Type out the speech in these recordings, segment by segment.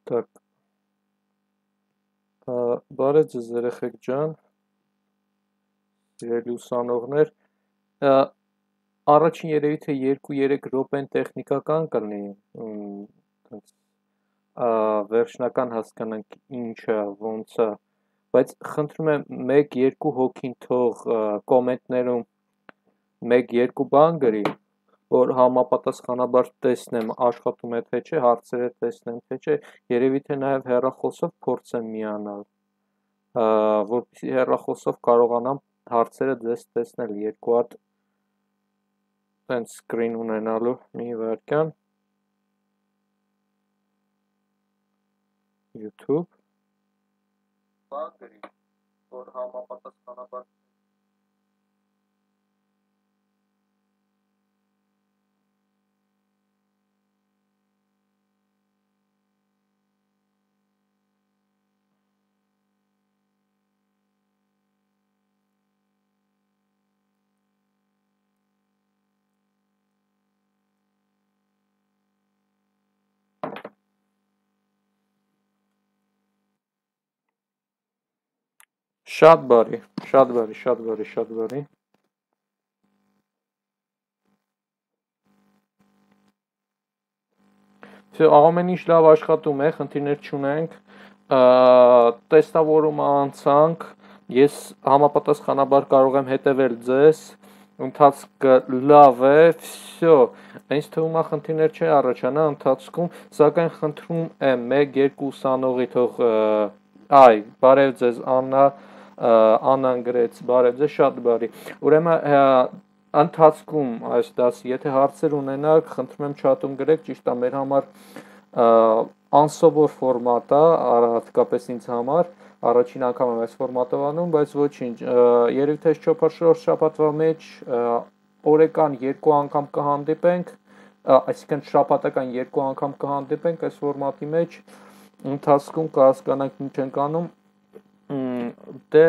Так, բարև ձեզ երեխեք ջան, սիրելի ուսանողներ, առաջին երևի թե 2-3 րոպեն տեխնիկական կլինի, վերջնական հասկանանք ինչը, ոնց է, բայց խնդրում եմ 1-2 հոգին թող կոմենտներում 1-2 բան գրի, որ համապատասխանաբար տեսնեմ աշխատում է թե չէ, հարցերը տեսնեմ թե չէ, երևի թե նաև հեռախոսով փորձեմ միանալ, որպեսզի հեռախոսով կարողանամ հարցերը ձեզ տեսնել երկու հատ տենց սկրին ունենալու մի վայրկյան YouTube բան գրի, որ համապատասխանաբար Շատ բարի, շատ բարի, շատ բարի, շատ բարի ամեն ինչ լավ աշխատում է, խնդիրներ չունենք, տեստավորումը անցանք, ես համապատասխանաբար կարող եմ հետևել ձեզ, ընթացքը լավ է, վсё, ինձ թվում է խնդիրներ չի առաջանա ընթացքում, սակայն խնդրում եմ 1-2 ուսանողի թող բարև ձեզ Աննան գրեց, բարև ձեզ, շատ բարի, ուրեմն ընթացքում այս դասի, եթե հարցեր ունենաք, խնդրում եմ չաթում գրեք, ճիշտ է մեր համար անսովոր ֆորմատ է, հատկապես ինձ համար, առաջին անգամ եմ այս ֆորմատով անում, բայց ոչինչ, երևի թե շաբաթ շաբաթվա մեջ օրական 2 անգամ կհանդիպենք, այսինքն շաբաթական 2 անգամ կհանդիպենք այս ֆորմատի մեջ, ընթացքում կհասկանանք ինչ ենք անում, դե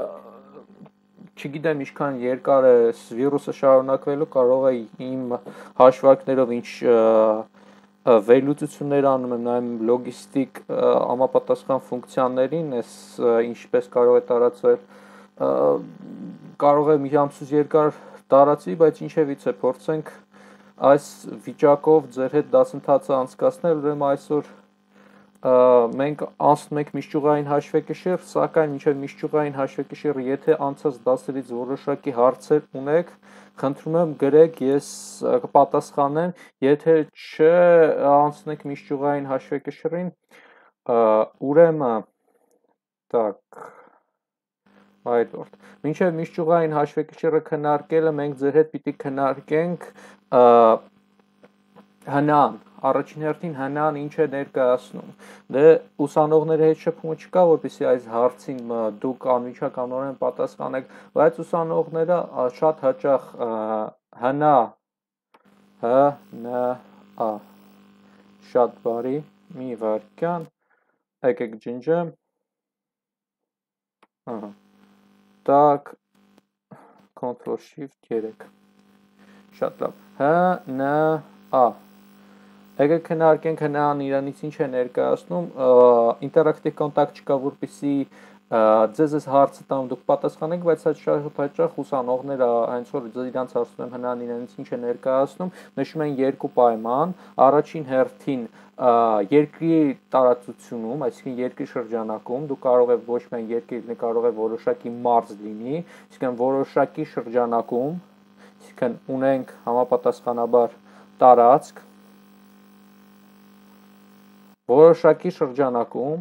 չգիտեմ ինչքան երկար է վիրուսը շարունակվելու, կարող է իմ հաշվարկներով ինչ վերլուծություններ անում եմ նայում լոգիստիկ համապատասխան ֆունկցիաներին, ինչպես կարող է տարածվել, կարող է մի ամսուց երկար տարածվի, բայց ինչևից է փորձենք այս վիճակով ձեր հետ դասընթացը անցկացնել, ուրեմն այսօր մենք անցնում ենք միջճյուղային հաշվեկշիռ, սակայն մինչև միջճյուղային հաշվեկշիռը, եթե անցած դասերից որոշակի հարցեր ունեք, խնդրում եմ գրեք, ես կպատասխանեմ, եթե չէ անցնենք միջճյուղային հաշվեկշիռին, ուրեմն так մինչև միջճյուղային հաշվեկշիռը քննարկելը մենք ձեր հետ պիտի քննարկենք հնան, առաջին հերթին հնան ինչ է ներկայացնում, դե ուսանողների հետ շփումը չկա, որպեսզի այս հարցին դուք անմիջականորեն պատասխանեք, բայց ուսանողները շատ հաճախ հնա, շատ բարի, մի վայրկյան, եկեք ջնջեմ, так, Ctrl-Shift 3, շատ լավ, հնա, եկեք քննարկենք հնան իրանից ինչ է ներկայացնում, ինտերակտիվ կոնտակտ չկա, որպեսզի ձեզ այս հարցը տամ դուք պատասխանեք, բայց շատ հաճախ ուսանողները հենց որ իրանց հարցում եմ հնան իրանից ինչ է ներկայացնում, նշում են երկու պայման, առաջին հերթին երկրի տարածությունում, այսինքն երկրի շրջանակում, դուք կարող եք ոչ միայն երկիր լինի, կարող է որոշակի մարզ լինի, այսինքն որոշակի շրջանակում, այսինքն ունենք համապատասխանաբար տարածք, որոշակի շրջանակում,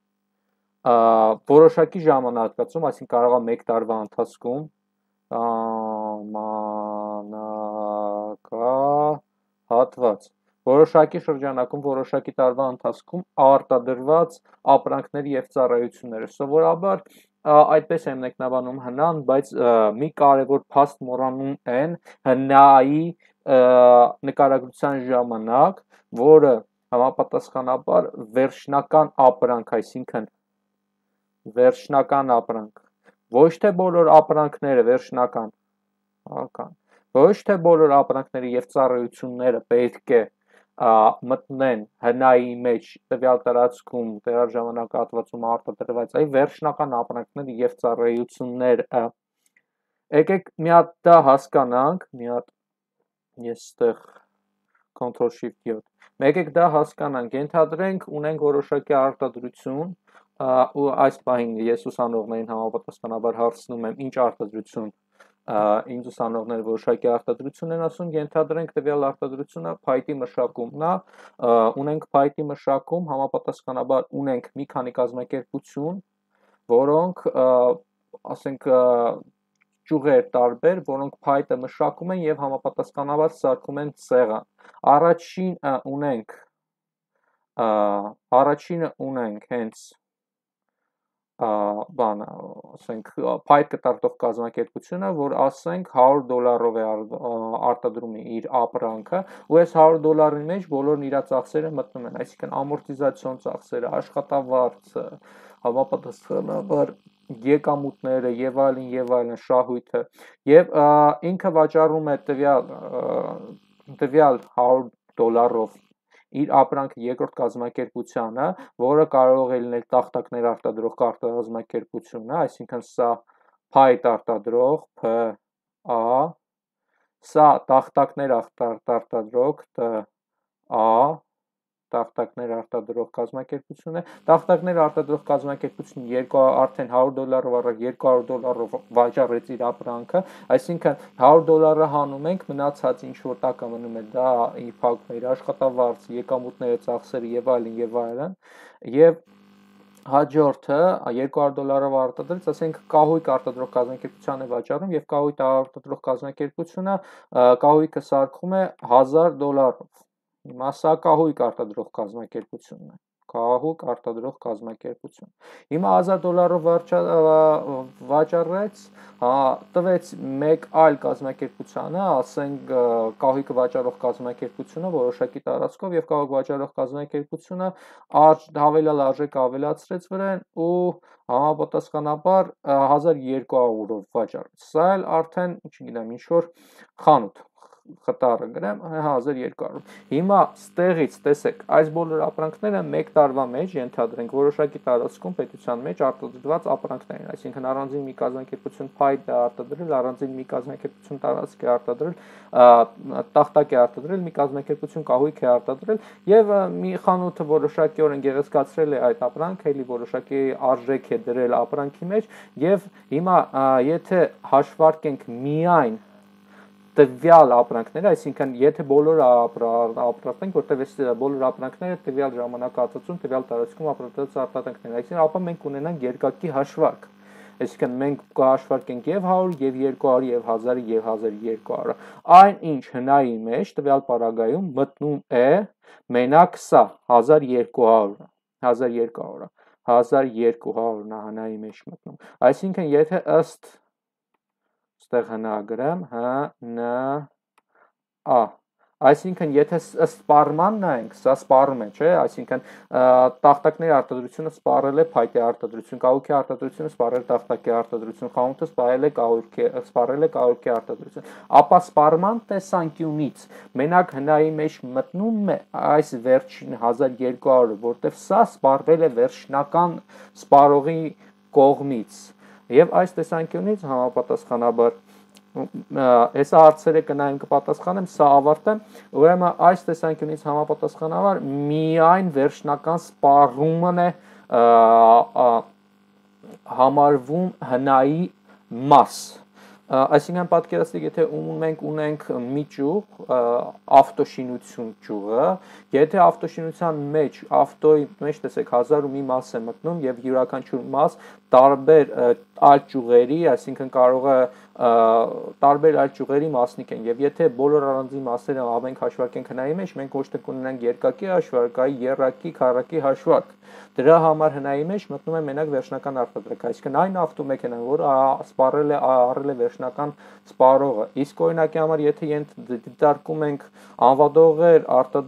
որոշակի ժամանակացում, այսինքն կարող է 1 տարվա ընթացքում, ժամանակահատված, որոշակի շրջանակում, որոշակի տարվա ընթացքում արտադրված ապրանքների և ծառայությունները, սովորաբար այդպես են մեկնաբանում հնան, բայց մի կարևոր փաստ մոռանում են հնայի նկարագրության ժամանակ, որը համապատասխանաբար վերջնական ապրանք, այսինքն վերջնական ապրանք, ոչ թե բոլոր ապրանքները վերջնական, ոչ թե բոլոր ապրանքները և ծառայությունները պետք է մտնեն հնայի մեջ տվյալ տարածքում տվյալ ժամանակահատվածում արտադրված այ վերջնական ապրանքներ եւ ծառայություններ եկեք մի հատ դա հասկանանք մի հատ ես ստեղ Ctrl Shift 7 եկեք դա հասկանանք ենթադրենք ունենք որոշակի արտադրություն ու այս պահին ես ուսանողներին համապատասխանաբար հարցնում եմ ինչ արտադրություն ինձ ուսանողները որոշակի արտադրություն են ասում, ենթադրենք տվյալ արտադրությունը փայտի մշակումն է, ունենք փայտի մշակում, համապատասխանաբար ունենք մի քանի կազմակերպություն, որոնք ասենք ճյուղեր տարբեր, որոնք փայտը մշակում են եւ համապատասխանաբար սարքում են ցեղան։ Առաջինը ունենք հենց բանը, ասենք փայտ կտարտող կազմակերպությունը, որ ասենք $100 է արտադրում իր ապրանքը, ու այս $100 մեջ բոլորն իր ծախսերը մտնում են, այսինքն ամորտիզացիոն ծախսերը, աշխատավարձը, համապատասխանաբար եկամուտները եւ այլն, շահույթը, եւ ինքը վաճառում է տվյալ $100 իր ապրանքը երկրորդ կազմակերպությանը, որը կարող է լինել տախտակներ արտադրող կազմակերպությունը, այսինքն սա փայտ արտադրող ՓԱ, սա տախտակներ արտադրող ՏԱ, տախտակներ արտադրող կազմակերպություն է, տախտակներ արտադրող կազմակերպությունը արդեն $100-ով առավ $200-ով վաճառեց իր ապրանքը, այսինքն $100 հանում ենք, մնացած ինչ որ տակը մնում է, դա իր փակում է իր աշխատավարձը, եկամուտները, ծախսերը եւ այլն, եւ հաջորդը $200-ով արտադրեց, ասենք կահույք արտադրող կազմակերպության է վաճառում եւ կահույք արտադրող կազմակերպությունը կահույքը սարքում է $1000-ով։ Հիմա սա կահույք արտադրող կազմակերպությունն է, կահույք արտադրող կազմակերպություն։ Հիմա $1000-ով վաճառեց, տվեց մեկ այլ կազմակերպությանը, ասենք կահույքը վաճառող կազմակերպությունը որոշակի տարածքով եւ կահույք վաճառող կազմակերպությունը հավելյալ արժեք ավելացրեց վրան ու համապատասխանաբար $1200-ով վաճառեց։ Սա էլ արդեն, չգիտեմ, ինչ որ խանութ խտարը գրեմ 1200։ Հիմա ստեղից տեսեք, այս բոլոր ապրանքները մեկ տարվա մեջ ենթադրենք որոշակի տարածքում պետության մեջ արտադրված ապրանքներ են, այսինքն առանձին մի կազմակերպություն փայտ է արտադրել, առանձին մի կազմակերպություն տարածք է արտադրել, տախտակ է արտադրել, մի կազմակերպություն կահույք է արտադրել եւ մի խանութը որոշակիորեն գեղեցկացրել է այդ ապրանքը, էլի որոշակի արժեք է դրել ապրանքի մեջ եւ հիմա եթե հաշվարկենք միայն տվյալ ապրանքները, այսինքն եթե բոլորը ապրանքենք, որտեղ այս բոլոր ապրանքները տվյալ ժամանակահատվածում, տվյալ տարածքում ապրանքված արտադրանքներ, այսինքն ապա մենք ունենանք երկակի հաշվարկ։ Այսինքն մենք կհաշվարկենք եւ 100, եւ 200, եւ 1000, եւ 1200։ Այն ինչ հնայի մեջ տվյալ պարագայում մտնում է մենակ սա 1200-ը, 1200-ն է հնայի մեջ մտնում։ Այսինքն եթե ըստ ստեղ հնա գրեմ, այսինքն եթե սպառման նայենք, սա սպառում է, չէ, այսինքն տախտակների արտադրությունը սպառել է փայտի արտադրություն, կահույքի արտադրությունը սպառել տախտակի արտադրություն, խանութը սպառել է կահույքի արտադրություն, ապա սպառման տեսանկյունից մենակ հնայի մեջ մտնում է այս վերջին 1200-ը, որտեղ սա սպառվել է վերջնական սպառողի կողմից, եւ այս տեսանկյունից համապատասխանաբար հեսա հարցերը կնայեմ կպատասխանեմ, սա ավարտեմ, ուրեմն այս տեսանկյունից համապատասխանաբար միայն վերջնական սպառումն է համարվում հնայի մաս, այսինքն պատկերացրեք, եթե մենք ունենք մի ճյուղ, ավտոշինություն ճյուղը, եթե ավտոշինության մեջ, ավտոյի մեջ տեսեք 1000 ու մի մաս է մտնում եւ յուրաքանչյուր մաս տարբեր այլ ճյուղերի, այսինքն կարող է տարբեր այլ ճյուղերի մասնիկ են եւ եթե բոլոր առանձին մասերը ամենք հաշվարկենք հնայի մեջ, մենք ոչ թե կունենանք երկակի հաշվարկ, այլ եռակի, քառակի հաշվարկ։ Դրա համար հնայի մեջ մտնում է մենակ վերջնական արտադրանք, այսինքն այն ավտոմեքենան, որը սպառել է առել է վերջնական սպառողը։ Իսկ օրինակի համար եթե դիտարկում ենք անվադողեր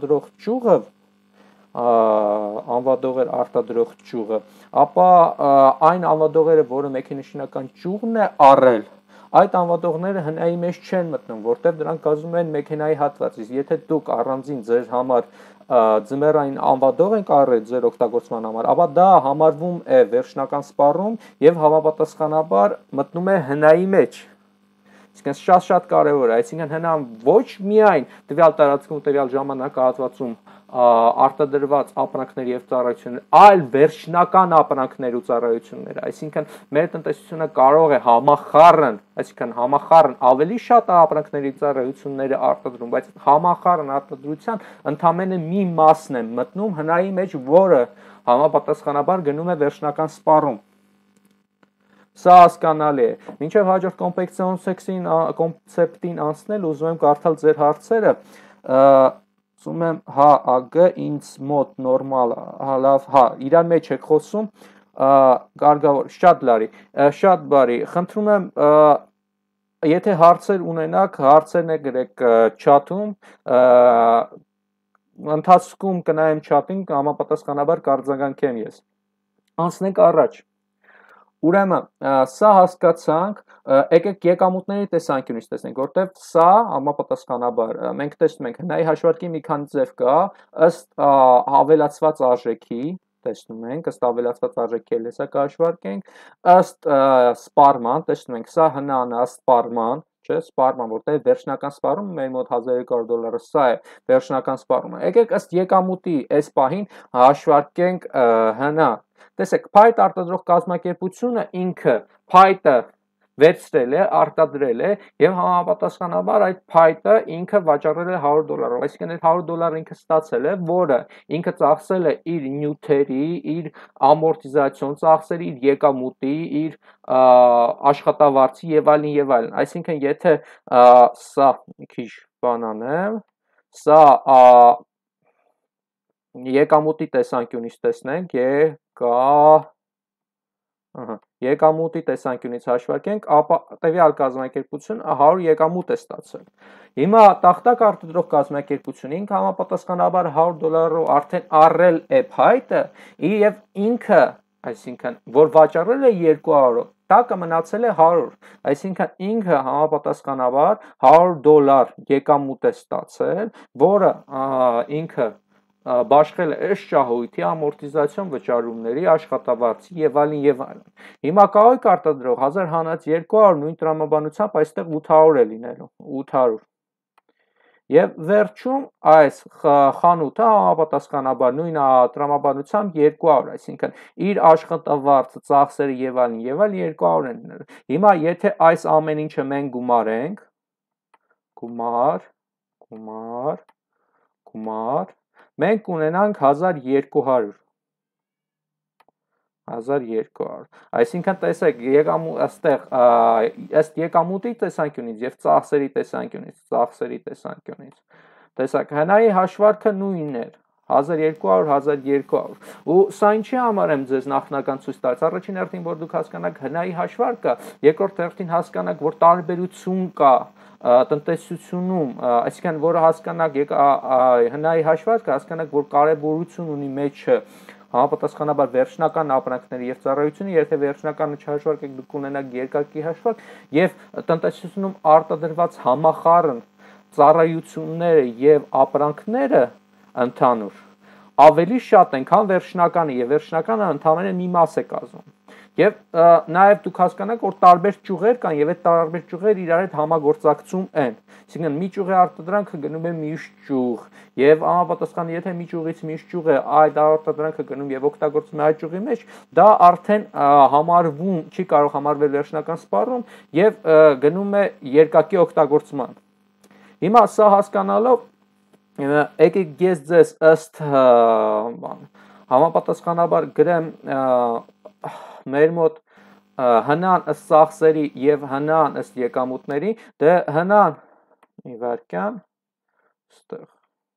արտադրող ճյուղը, ապա այն անվադողերը, որը մեքենաշինական ճյուղն է առել, այդ անվադողները հնայի մեջ չեն մտնում, որտեղ դրանք կազմում են մեքենայի հատված, իսկ եթե դուք առանձին ձեր համար ձմեռային անվադող ենք առել ձեր օգտագործման համար, ապա դա համարվում է վերջնական սպառում եւ համապատասխանաբար մտնում է հնայի մեջ։ Այսինքն շատ կարևոր է, այսինքն հնան ոչ միայն տվյալ տարածքում, տվյալ ժամանակահատվածում արտադրված ապրանքներ եւ ծառայություններ, այլ վերջնական ապրանքներ ու ծառայություններ, այսինքն մեր տնտեսությունը կարող է համախառն ավելի շատ ապրանքների ծառայությունները արտադրում, բայց համախառն արտադրության ընդամենը մի մասն է մտնում հնայի մեջ, որը համապատասխանաբար գնում է վերջնական սպառում։ Սա հասկանալի է։ Մինչև հաջորդ կոնցեպտին անցնել, ուզում եմ կարդալ ձեր հարցերը, ուզում եմ, ԱԳ ինձ մոտ նորմալ, լավ, իրար մեջ եք խոսում, կարգավոր, շատ բարի, խնդրում եմ, եթե հարցեր ունենաք, հարցերն գրեք չաթում, ընթացքում կնայեմ չաթին, համապատասխանաբար կարձագանքեմ ես։ Անցնենք առաջ։ Ուրեմն, սա հասկացանք, եկեք եկամուտների տեսանկյունից տեսնենք, որտեղ սա համապատասխանաբար մենք տեսնում ենք հնայի հաշվարկի մի քանի ձև կա, ըստ ավելացված արժեքի, տեսնում ենք, ըստ ավելացված արժեքի էլ հեսա կհաշվարկենք, ըստ սպառման, տեսնում ենք, սա հնան է սպառման, չէ, սպառման, որտեղ վերջնական սպառումը մեր մոտ $1200, սա է վերջնական սպառումը։ Եկեք ըստ եկամուտի այս պահին հաշվարկենք հնան։ Տեսեք, փայտ արտադրող կազմակերպությունը ինքը փայտը վերցրել է, արտադրել է եւ համապատասխանաբար այդ փայտը ինքը վաճառել է $100, այսինքն այդ $100 ինքը ստացել է, որը ինքը ծախսել է իր նյութերի, իր ամորտիզացիոն ծախսերի, իր եկամուտի, իր աշխատավարձի եւ այլն, այսինքն եթե սա մի քիչ բան անեմ, սա եկամուտի տեսանկյունից տեսնենք, եկամուտի տեսանկյունից հաշվարկենք, ապա տվյալ կազմակերպությունը 100 եկամուտ է ստացել։ Հիմա տախտակ արտադրող կազմակերպությունը ինքը համապատասխանաբար $100 արդեն առել է փայտը եւ ինքը, այսինքն որ վաճառել է 200, տակը մնացել է 100, այսինքն ինքը համապատասխանաբար $100 եկամուտ է ստացել, որը ինքը բաշխել է այս շահույթի, ամորտիզացիոն վճարումների, աշխատավարձի եւ այլն։ Հիմա կարող եք արտադրող 1000 հանած 200 նույն տրամաբանությամբ այստեղ 800 է լինելու, 800։ Եվ վերջում այս խանութը համապատասխանաբար նույն տրամաբանությամբ 200, այսինքն իր աշխատավարձը, ծախսերը եւ այլն 200 են լինելու։ Հիմա եթե այս ամեն ինչը մենք գումարենք, գումար, մենք կունենանք 1200, այսինքն տեսեք, ըստ եկամուտի տեսանկյունից եւ ծախսերի տեսանկյունից, տեսեք, հնայի հաշվարկը նույնն էր, 1200, ու սա ինչի համար եմ ձեզ նախնական ցույց տալիս, առաջին հերթին որ դուք հասկանաք հնայի հաշվարկը, երկրորդ հերթին հասկանաք, որ տարբերություն կա տնտեսությունում, այսինքն որը հասկանաք հնայի հաշվարկը, հասկանաք, որ կարևորություն ունի մեջը համապատասխանաբար վերջնական ապրանքների եւ ծառայությունը, եթե վերջնականը չհաշվարկեք, դուք կունենաք երկակի հաշվարկ եւ տնտեսությունում արտադրված համախառն ծառայությունները եւ ապրանքները ընդհանուր ավելի շատ են, քան վերջնականը եւ վերջնականը ընդհանրապես մի մաս է կազմում։ Եվ նաև դուք հասկանաք, որ տարբեր ճյուղեր կան եւ այդ տարբեր ճյուղերը իրար հետ համագործակցում են։ Այսինքն մի ճյուղի արտադրանքը գնում է մյուս ճյուղ եւ համապատասխան եթե մի ճյուղից մյուս ճյուղ է այդ արտադրանքը գնում եւ օգտագործվում է այդ ճյուղի մեջ, դա արդեն համարվում չի կարող համարվել վերջնական սպառում եւ գնում է երկակի օգտագործման։ Հիմա սա հասկանալով եկեք ես ձեզ ըստ համապատասխանաբար գրեմ մեր մոտ հնան ըստ ծախսերի եւ հնան ըստ եկամուտների, դե հնան մի վարքյան ստեղ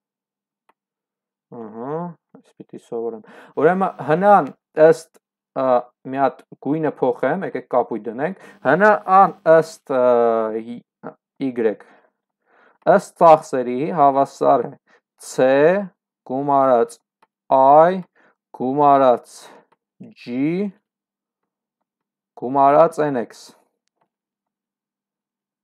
այս պիտի սովորեմ, ուրեմն հնան ըստ մի հատ գույնը փոխեմ, եկեք կապույտ դնենք, հնան ըստ y ըստ ծախսերի հավասար է C գումարած I գումարած G գումարած NX,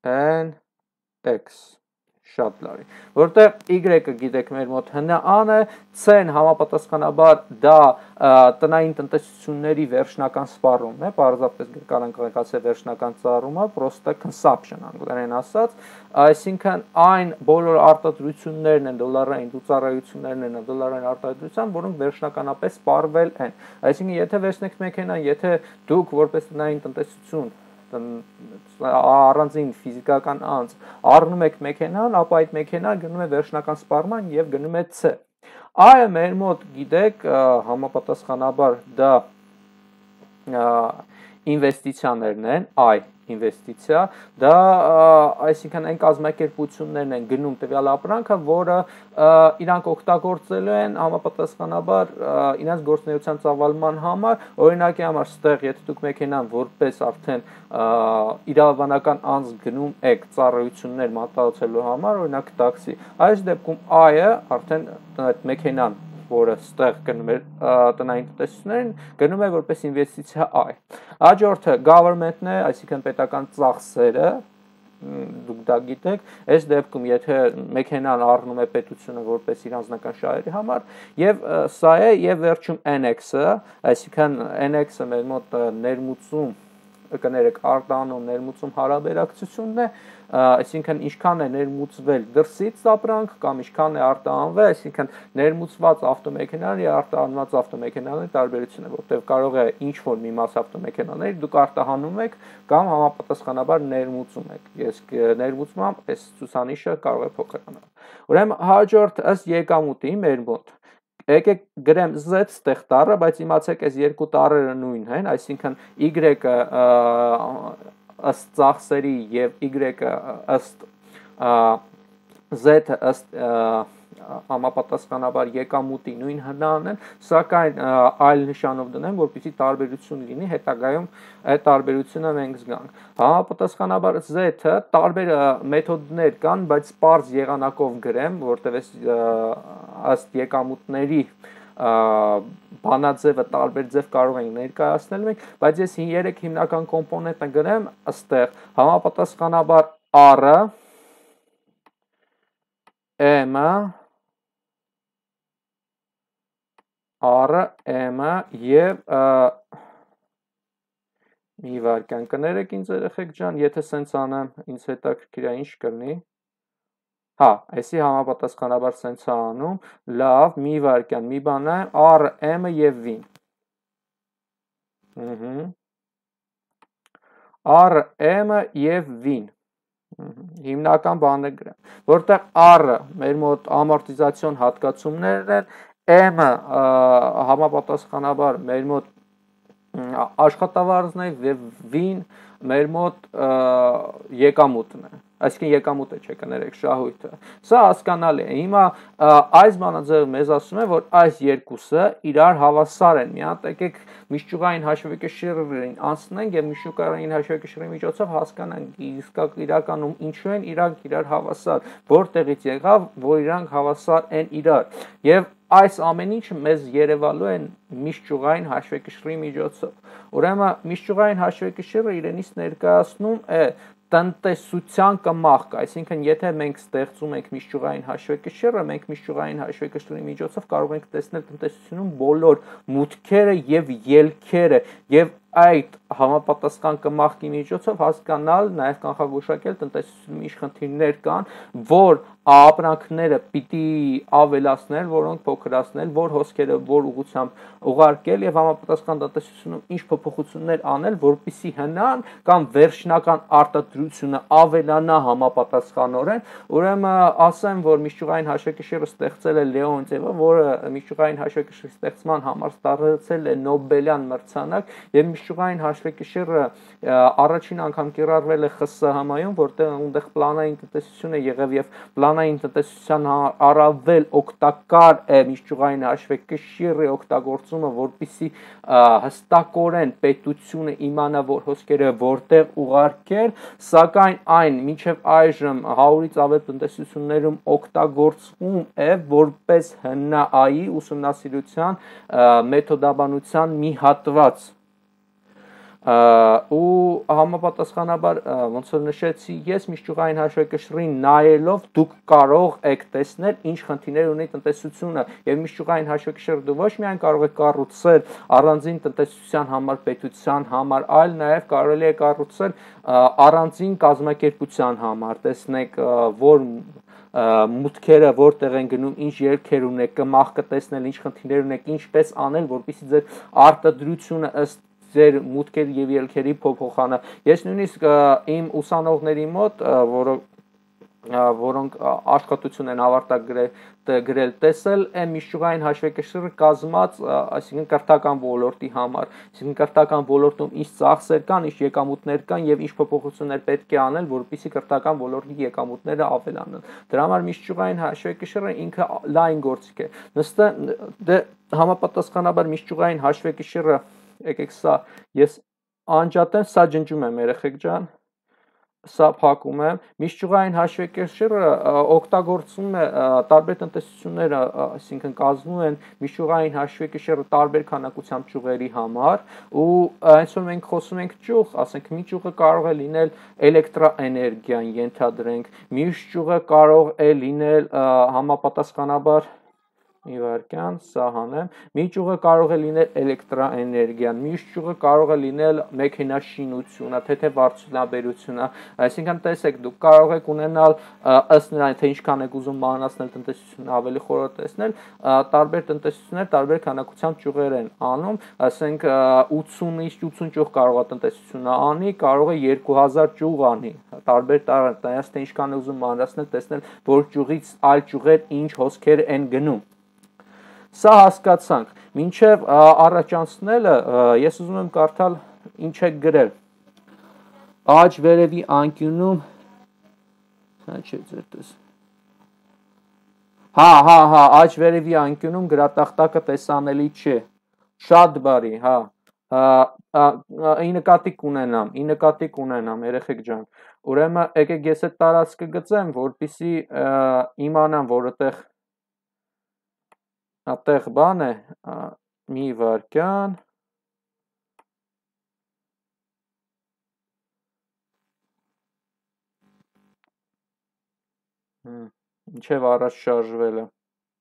n x շատ լավ։ Որտեղ y-ը գիտեք մեր մոտ հնան է, c-ն համապատասխանաբար դա տնային տնտեսությունների վերջնական սպառումն է, պարզապես գրանք ասել վերջնական ծառումը, պրոստը consumption անգլերեն ասած, այսինքն այն բոլոր արտադրություններն են, դոլարային ծառայություններն են, դոլարային արտադրության, որոնք վերջնականապես սպառվել են։ Այսինքն եթե վերցնեք մեքենան, եթե դուք որպես տնային տնտեսություն առանձին ֆիզիկական անձ առնում եք մեքենան, ապա այդ մեքենան գնում է վերջնական սպառման եւ գնում է C։ I-ը մեր մոտ գիտեք համապատասխանաբար դա ինվեստիցիաներն են, I ինվեստիցիա, դա այսինքն այն կազմակերպություններն են գնում տվյալ ապրանքը, որը իրանք օգտագործելու են համապատասխանաբար իրենց գործունեության ծավալման համար, օրինակի համար ստեղ եթե դուք մեքենան որպես արդեն իրավաբանական անձ գնում եք ծառայություններ մատուցելու համար, օրինակ տաքսի, այս դեպքում I-ը արդեն այդ մեքենան որը ստեղ գնում է տնային տնտեսություններին, գնում է որպես ինվեստիցիա I։ Հաջորդը government-ն է, այսինքն պետական ծախսերը, դուք դա գիտեք, այս դեպքում եթե մեքենան առնում է պետությունը որպես իր անձնական շահերի համար, եւ սա է եւ վերջում NX-ը, այսինքն NX-ը մեր մոտ ներմուծում կներեք արտանոն ներմուծում հարաբերակցությունն է, այսինքն ինչքան է ներմուծվել դրսից ապրանք կամ ինչքան է արտահանվել, այսինքն ներմուծված ավտոմեքենաների արտահանված ավտոմեքենաների տարբերությունը, որտեղ կարող է ինչ որ մի մաս ավտոմեքենաների դուք արտահանում եք կամ համապատասխանաբար ներմուծում եք։ Ես ներմուծմամբ այս ցուցանիշը կարող է փոքրանալ։ Ուրեմն հաջորդ ըստ եկամուտի մեր մոտ եկեք գրեմ z ստեղ տառը, բայց իմացեք այս երկու տառերը նույնն են, այսինքն y-ը ըստ ծախսերի եւ y-ը ըստ z-ը ըստ համապատասխանաբար եկամուտի նույն հնանն են, սակայն այլ նշանով դնեմ, որպեսզի տարբերություն լինի, հետագայում այդ տարբերությունը մենք զգանք։ Համապատասխանաբար z-ը տարբեր մեթոդներ կան, բայց պարզ եղանակով գրեմ, որտեղ ըստ եկամուտների բանաձևը տարբեր ձև կարող ենք ներկայացնել մենք, բայց ես 3 հիմնական կոմպոնենտը գրեմ ըստեղ համապատասխանաբար R-ը, M-ը, R-ը, M-ը եւ մի վարքան կներեք ինձ երեխեք ջան, եթե սենց անեմ, ինձ հետաքրքիր է ինչ կլինի։ Հա, այսի համապատասխանաբար սենց է անում, լավ, մի վարքան, մի բան է, R, M-ը եւ V-ն։ R, M-ը եւ V-ն։ Հիմնական բանը գրեմ, որտեղ R-ը մեր մոտ ամորտիզացիոն հատկացումներն են, M-ը համապատասխանաբար մեր մոտ աշխատավարձն է եւ V-ն մեր մոտ եկամուտն է, այսինքն եկամուտը չէ կներեք շահույթը։ Սա հասկանալի է։ Հիմա այս բանաձևը մեզ ասում է, որ այս երկուսը իրար հավասար են։ Մի հատ եկեք միջուկային հաշվեկշիռին անցնենք եւ միջուկային հաշվեկշիռի միջոցով հասկանանք իսկ իրականում ինչու են իրանք իրար հավասար, որտեղից եղավ, որ իրանք հավասար են իրար։ Եվ այս ամեն ինչը մեզ երևալու են միջուկային հաշվեկշիռի միջոցով։ Ուրեմն միջուկային հաշվեկշիռը իրենից ներկայացնում է տնտեսության կմախք, այսինքն եթե մենք ստեղծում ենք միջուկային հաշվեկշիռը, մենք միջուկային հաշվեկշիռի միջոցով կարող ենք տեսնել տնտեսությունում բոլոր մուտքերը եւ ելքերը եւ այդ համապատասխան կմախքի միջոցով հասկանալ, նաև կանխագուշակել տնտեսությունում ինչ խնդիրներ կան, որ ապրանքները պիտի ավելացնել, որոնք փոքրացնել, որ հոսքերը որ ուղղությամբ ուղարկել եւ համապատասխան տնտեսությունում ինչ փոփոխություններ անել, որպիսի հնան կամ վերջնական արտադրությունը ավելանա համապատասխանորեն։ Ուրեմն ասեմ, որ միջուկային հաշվեկշիռը ստեղծել է Լեոնտիևը, որը միջուկային հաշվեկշիռի ստեղծման համար ստացել է Նոբելյան մրցանակ եւ միջուկային հաշվեկշիռը առաջին անգամ կիրառվել է ԽՍՀՄ-ում, որտեղ այնտեղ պլանային տնտեսություն է եղել եւ պլանային տնտեսության առավել օգտակար է միջուկային հաշվեկշիռի օգտագործումը, որպիսի հստակորեն պետությունը իմանա, որ հոսքերը որտեղ ուղարկել, սակայն այն մինչև այժմ 100-ից ավել տնտեսություններում օգտագործվում է որպես ՀՆԱ-ի ուսումնասիրության մեթոդաբանության մի հատված։ ու համապատասխանաբար ոնց որ նշեցի ես միջուղային հաշվեկշռին նայելով դուք կարող եք տեսնել ինչ խնդիրներ ունի տնտեսությունը եւ միջուղային հաշվեկշիռը դու ոչ միայն կարող եք կառուցել առանձին տնտեսության համար պետության համար այլ նաեւ կարելի է կառուցել առանձին կազմակերպության համար տեսնեք որ մուտքերը որտեղ են գնում ինչ ելքեր ունեք կմախքը տեսնել ինչ խնդիրներ ունեք ինչպես անել որպեսզի ձեր արտադրությունը ըստ ձեր մուտքերի եւ ելքերի փոփոխանը ես նույնիսկ իմ ուսանողների մոտ որոնք աշխատություն են ավարտագրել տեսել են միջուղային հաշվեկշիռը կազմած այսինքն կրթական ոլորտի համար այսինքն կրթական ոլորտում ինչ ծախսեր կան ինչ եկամուտներ կան եւ ինչ փոփոխություններ պետք է անել որպեսզի կրթական ոլորտի եկամուտները ավելանան դրա համար միջուղային հաշվեկշիռը ինքը լայն գործիք է նստը համապատասխանաբար միջուղային հաշվեկշիռը եկեք սա ես անջատեմ սա ջնջում եմ երեխեք ջան սա փակում եմ միջուղային հաշվեկշիռը օգտագործվում է տարբեր տնտեսությունները այսինքն կազմում են միջուղային հաշվեկշիռը տարբեր քանակությամբ ճյուղերի համար ու այնց որ մենք խոսում ենք ճյուղ ասենք մի ճյուղը կարող է լինել էլեկտրաէներգիան ենթադրենք մյուս ճյուղը կարող է լինել համապատասխանաբար մի վարքյան, սա հանեմ, մի ճյուղը կարող է լինել էլեկտրաէներգիան, մյուս ճյուղը կարող է լինել մեքենաշինությունը, թե վարձուտնաբերությունը, այսինքն տեսեք, դուք կարող եք ունենալ ըստ նրան, թե ինչքան եք ուզում մանրացնել տնտեսությունը ավելի խորը տեսնել, տարբեր տնտեսություններ տարբեր քանակությամբ ճյուղեր են անում, ասենք 80-ից 80 ճյուղ կարող է տնտեսությունը անի, կարող է 2000 ճյուղ անի, տարբեր տարածքներս թե ինչքան է ուզում մանրացնել, տեսնել, որ ճյուղից այլ ճյուղեր ինչ հոսքեր են գնում Սա հասկացանք, մինչև առաջանցնելը ես ուզում եմ կարդալ ինչ է գրել, աջ վերևի անկյունում, աջ վերևի անկյունում գրատախտակը տեսանելի չէ, շատ բարի, ի նկատի կունենամ, երեխեք ջան, ուրեմն եկեք ես այդ տարածքը գծեմ, որպեսզի իմանամ, որ Ատեղ բան է, մի վարքյան, ինչև առաջ շարժվել է,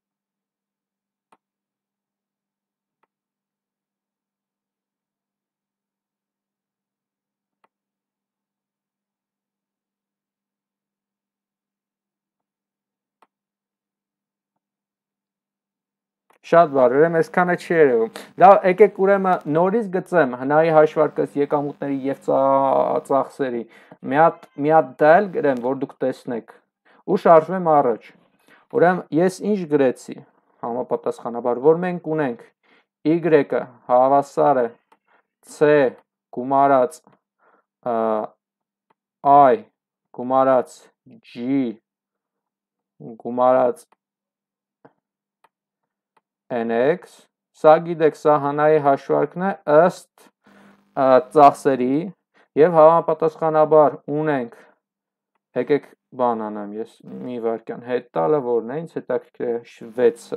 Շատ բարի, ուրեմն այսքանը չի երևում։ Լավ, եկեք ուրեմն նորից գծեմ հնայի հաշվարկս եկամուտների եւ ծախսերի։ Մի հատ դայլ գրեմ, որ դուք տեսնեք։ Ու շարժվեմ առաջ։ Ուրեմն ես ինչ գրեցի համապատասխանաբար, որ մենք ունենք y-ը հավասար է c գումարած i գումարած g գումարած nx, սա գիտեք, սա հանայի հաշվարկն է ըստ ծախսերի եւ համապատասխանաբար ունենք, եկեք բան անեմ, ես մի վարքյան հետ տալը որն է, ինձ հետաքրքիր է 6-ը,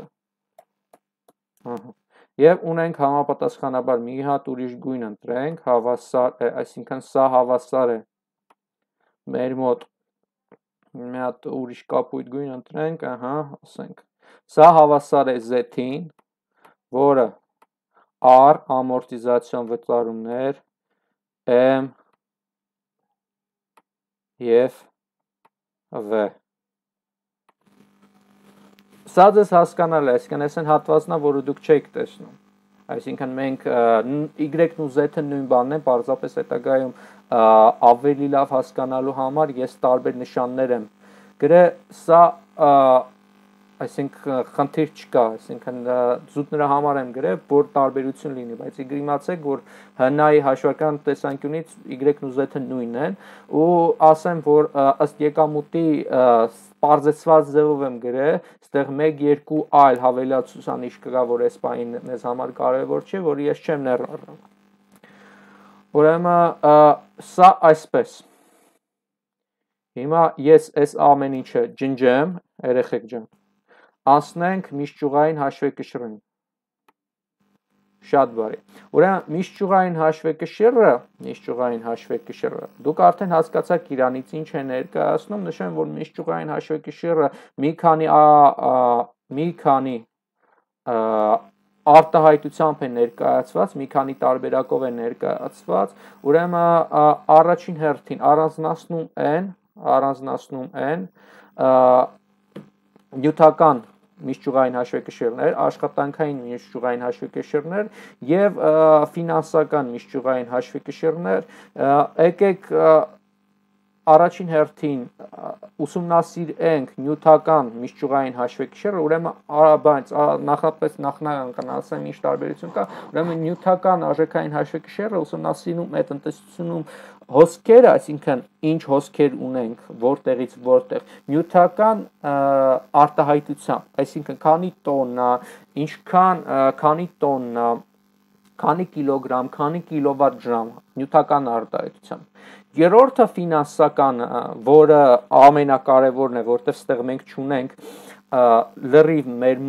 եւ ունենք համապատասխանաբար մի հատ ուրիշ գույն ընտրենք, հավասար է, այսինքն սա հավասար է մեր մոտ մի հատ ուրիշ կապույտ գույն ընտրենք, ասենք Սա հավասար է Z-ին, որը R ամորտիզացիոն վճարումներ, M և V։ Սա ձեզ հասկանալ է, այսինքն այս են հատվածնա, որը դուք չեք տեսնում։ Այսինքն մենք Y-ն ու Z-ը նույն բանն են, պարզապես հետագայում ավելի լավ հասկանալու համար ես տարբեր նշաններ եմ գրել, սա այսինքն խնդիր չկա, այսինքն զուտ նրա համար եմ գրել, որ տարբերություն լինի, բայց իմացեք, որ հնայի հաշվարկական տեսանկյունից Y-ն ու Z-ը նույնն են, ու ասեմ, որ ըստ եկամուտի պարզեցված ձևով եմ գրել, ստեղ 1-2 այլ հավելացուցանիշ կգա, որ այս պահին մեզ համար կարևոր չէ, որ ես չեմ ներառում։ Ուրեմն սա այսպես։ Հիմա ես այս ամեն ինչը ջնջեմ, երեխեք ջան։ Անցնենք միջճյուղային հաշվեկշռին։ Շատ բարի։ Ուրեմն միշտ ճյուղային հաշվեկշիռը դուք արդեն հասկացաք իրանից ինչ է ներկայացնում, նշեմ, որ միշտ ճյուղային հաշվեկշիռը մի քանի արտահայտությամբ է ներկայացված, մի քանի տարբերակով է ներկայացված, ուրեմն առաջին հերթին առանձնացնում են նյութական միշտ ճյուղային հաշվեկշիռներ, աշխատանքային միշտ ճյուղային հաշվեկշիռներ եւ ֆինանսական միշտ ճյուղային հաշվեկշիռներ, եկեք առաջին հերթին ուսումնասիրենք նյութական միշտ ճյուղային հաշվեկշիռը, ուրեմն նախնական ասեմ ինչ տարբերություն կա, ուրեմն նյութական արժեքային հաշվեկշիռը ուսումնասիրում է տնտեսությունում հոսքերը, այսինքն ինչ հոսքեր ունենք, որտեղից որտեղ, նյութական արտահայտությամբ, այսինքն քանի տոննա, քանի տոննա, քանի կիլոգրամ, քանի կիլովատ ժամ, նյութական արտահայտությամբ։ Երրորդը ֆինանսական, որը ամենակարևորն է, որտեղ ստեղ մենք չունենք լրիվ մեր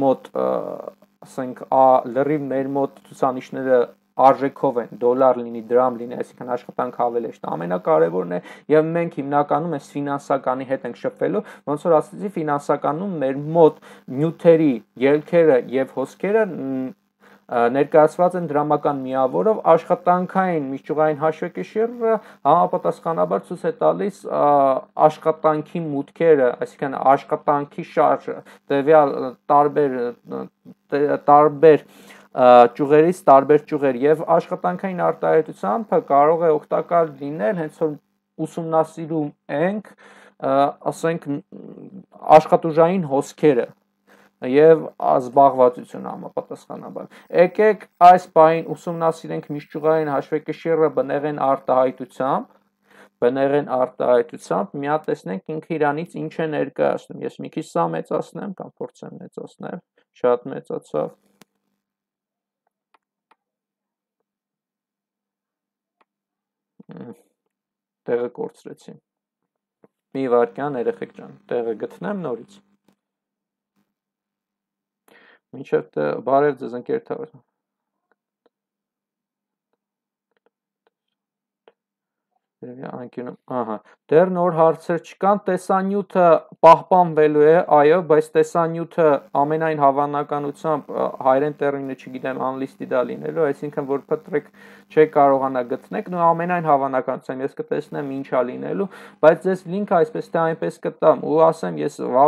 մոտ ցուցանիշները արժեքով են, դոլար լինի, դրամ լինի, այսինքն աշխատանք հավելեշտ ամենակարևորն է եւ մենք հիմնականում այս ֆինանսականի հետ ենք շփվելու, ոնց որ ասացի, ֆինանսականում մեր մոտ նյութերի, ելքերը եւ հոսքերը ներկայացված են դրամական միավորով, աշխատանքային միջուղային հաշվեկշիռը համապատասխանաբար ցույց է տալիս աշխատանքի մուտքերը, այսինքն աշխատանքի շարժը, տվյալ տարբեր ճյուղերից տարբեր ճյուղեր եւ աշխատանքային արտահայտությամբ կարող է օգտակար լինել հենց որ ուսումնասիրում ենք, ասենք աշխատուժային հոսքերը եւ զբաղվածությունը համապատասխանաբար։ Եկեք այս բանին ուսումնասիրենք միշտ ճյուղային հաշվեկշիռը բնեղեն արտահայտությամբ, մի հատ տեսնենք ինքը իրանից ինչ է ներկայացնում։ Ես մի քիչ սա մեծացնեմ կամ փորձեմ մեծացնել, շատ մեծացավ։ Տեղը կորցրեցի։ Մի վարքյան երեխեք ջան, տեղը գտնեմ նորից։ Մինչև բարև ձեզ ընկեր թավեր։ Ահա, դեռ նոր հարցեր չկան, տեսանյութը պահպանվելու է, այո, բայց տեսանյութը ամենայն հավանականությամբ հայերեն տերմինը չգիտեմ, անլիստի դա լինելու, այսինքն որ փտրեք չեք կարողանա գտնեք, նո ամենայն հավանականությամբ ես կտեսնեմ ինչա լինելու, բայց ձեզ լինքը այսպես թե այնպես կտամ ու ասեմ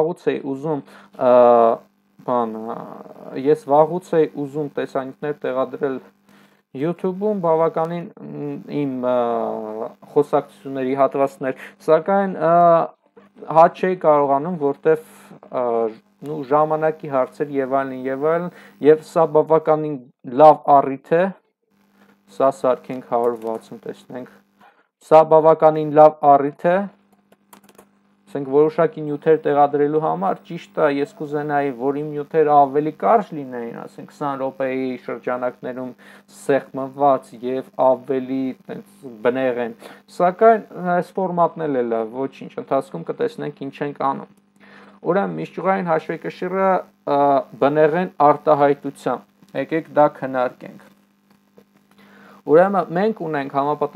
ես վաղուց էի ուզում տեսանյութներ տեղադրել YouTube-ում բավականին իմ խոսակցությունների հատվածներ, սակայն հաճ չէի կարողանում, որտեվ ժամանակի հարցեր եւ այլն, եւ սա բավականին լավ առիթ է, սա սարքենք 160 տեսնենք, սա բավականին լավ առիթ է, ասենք որոշակի նյութեր տեղադրելու համար, ճիշտ է, ես կուզենայի, որ իմ նյութերը ավելի կարճ լինեին, ասենք 20 րոպեի շրջանակներում սեղմված եւ ավելի բնեղեն, սակայն այս ֆորմատն էլ է լավ, ոչինչ, ընթացքում կտեսնենք ինչ ենք անում։ Ուրեմն միշտ ճյուղային հաշվեկշիռը բնեղեն արտահայտությամբ, եկեք դա քննարկենք։ Ուրեմն մենք ունենք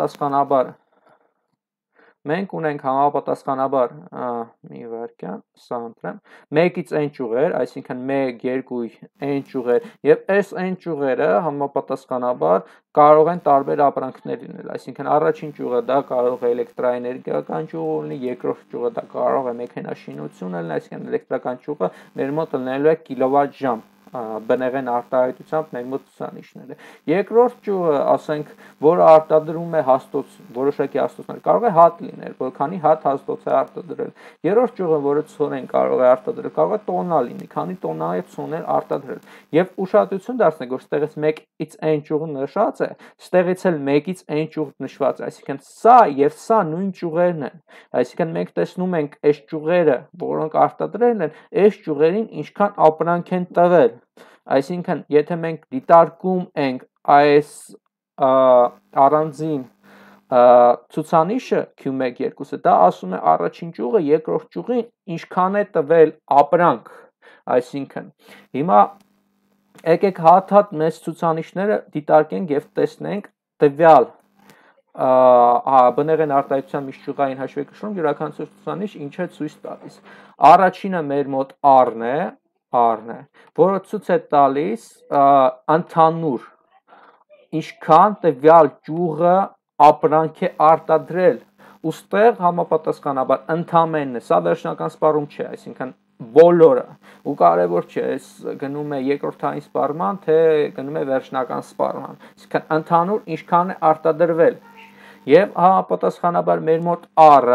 համապատասխանաբար մի վարքյան, սա ընտրեմ, մեկից n ճյուղեր, այսինքն 1, 2, n ճյուղեր, եւ այս n ճյուղերը համապատասխանաբար կարող են տարբեր ապրանքներ լինել, այսինքն առաջին ճյուղը դա կարող է էլեկտրաէներգիական ճյուղ լինի, երկրորդ ճյուղը դա կարող է մեքենաշինություն լինել, այսինքն էլեկտրական ճյուղը մեր մոտ լինելու է կիլովատ ժամ, բնեղեն արտահայտությամբ մեր մոտ ցուցանիշները։ Երկրորդ ճյուղը, ասենք, որը արտադրում է հաստոց, որոշակի հաստոցներ, կարող է հատ լինել, որքանի հատ հաստոց է արտադրել։ Երրորդ ճյուղը, որը ցորեն կարող է արտադրել, կարող է տոննա լինի, քանի տոննա է ցոներ արտադրել։ Եվ ուշադրություն դարձնեք, որ ստեղից 1-ից n ճյուղը նշած է, ստեղից էլ 1-ից n ճյուղ նշված է, այսինքն սա եւ սա նույն ճյուղերն են։ Այսինքն մենք տեսնում ենք այս ճյուղերը, որոնք արտադրել են, այս ճյուղերին ինչքան ապրանք են տվել։ Այսինքն, եթե մենք դիտարկում ենք այս առանձին ցուցանիշը Q1-2-ը, դա ասում է առաջին ճյուղը երկրորդ ճյուղին ինչքան է տվել ապրանք, այսինքն հիմա Եկեք հատ մեծ ցուցանիշները դիտարկենք եւ տեսնենք տվյալ բնեղեն արտահայտության միջուղային հաշվեկշռում յուրաքանչյուր ցուցանիշ ինչ է ցույց տալիս։ Առաջինը մեր մոտ R-ն է, որը ցույց է տալիս ընդհանուր ինչքան տվյալ ճյուղը ապրանք է արտադրել։ Ուստեղ համապատասխանաբար ընդամենը, սա վերջնական սպառում չէ, այսինքն բոլորը, ու կարևոր չէ, այս գնում է երկրորդային սպառման, թե գնում է վերջնական սպառման, այսինքն ընդհանուր ինչքան է արտադրվել։ Եվ համապատասխանաբար մեր մոտ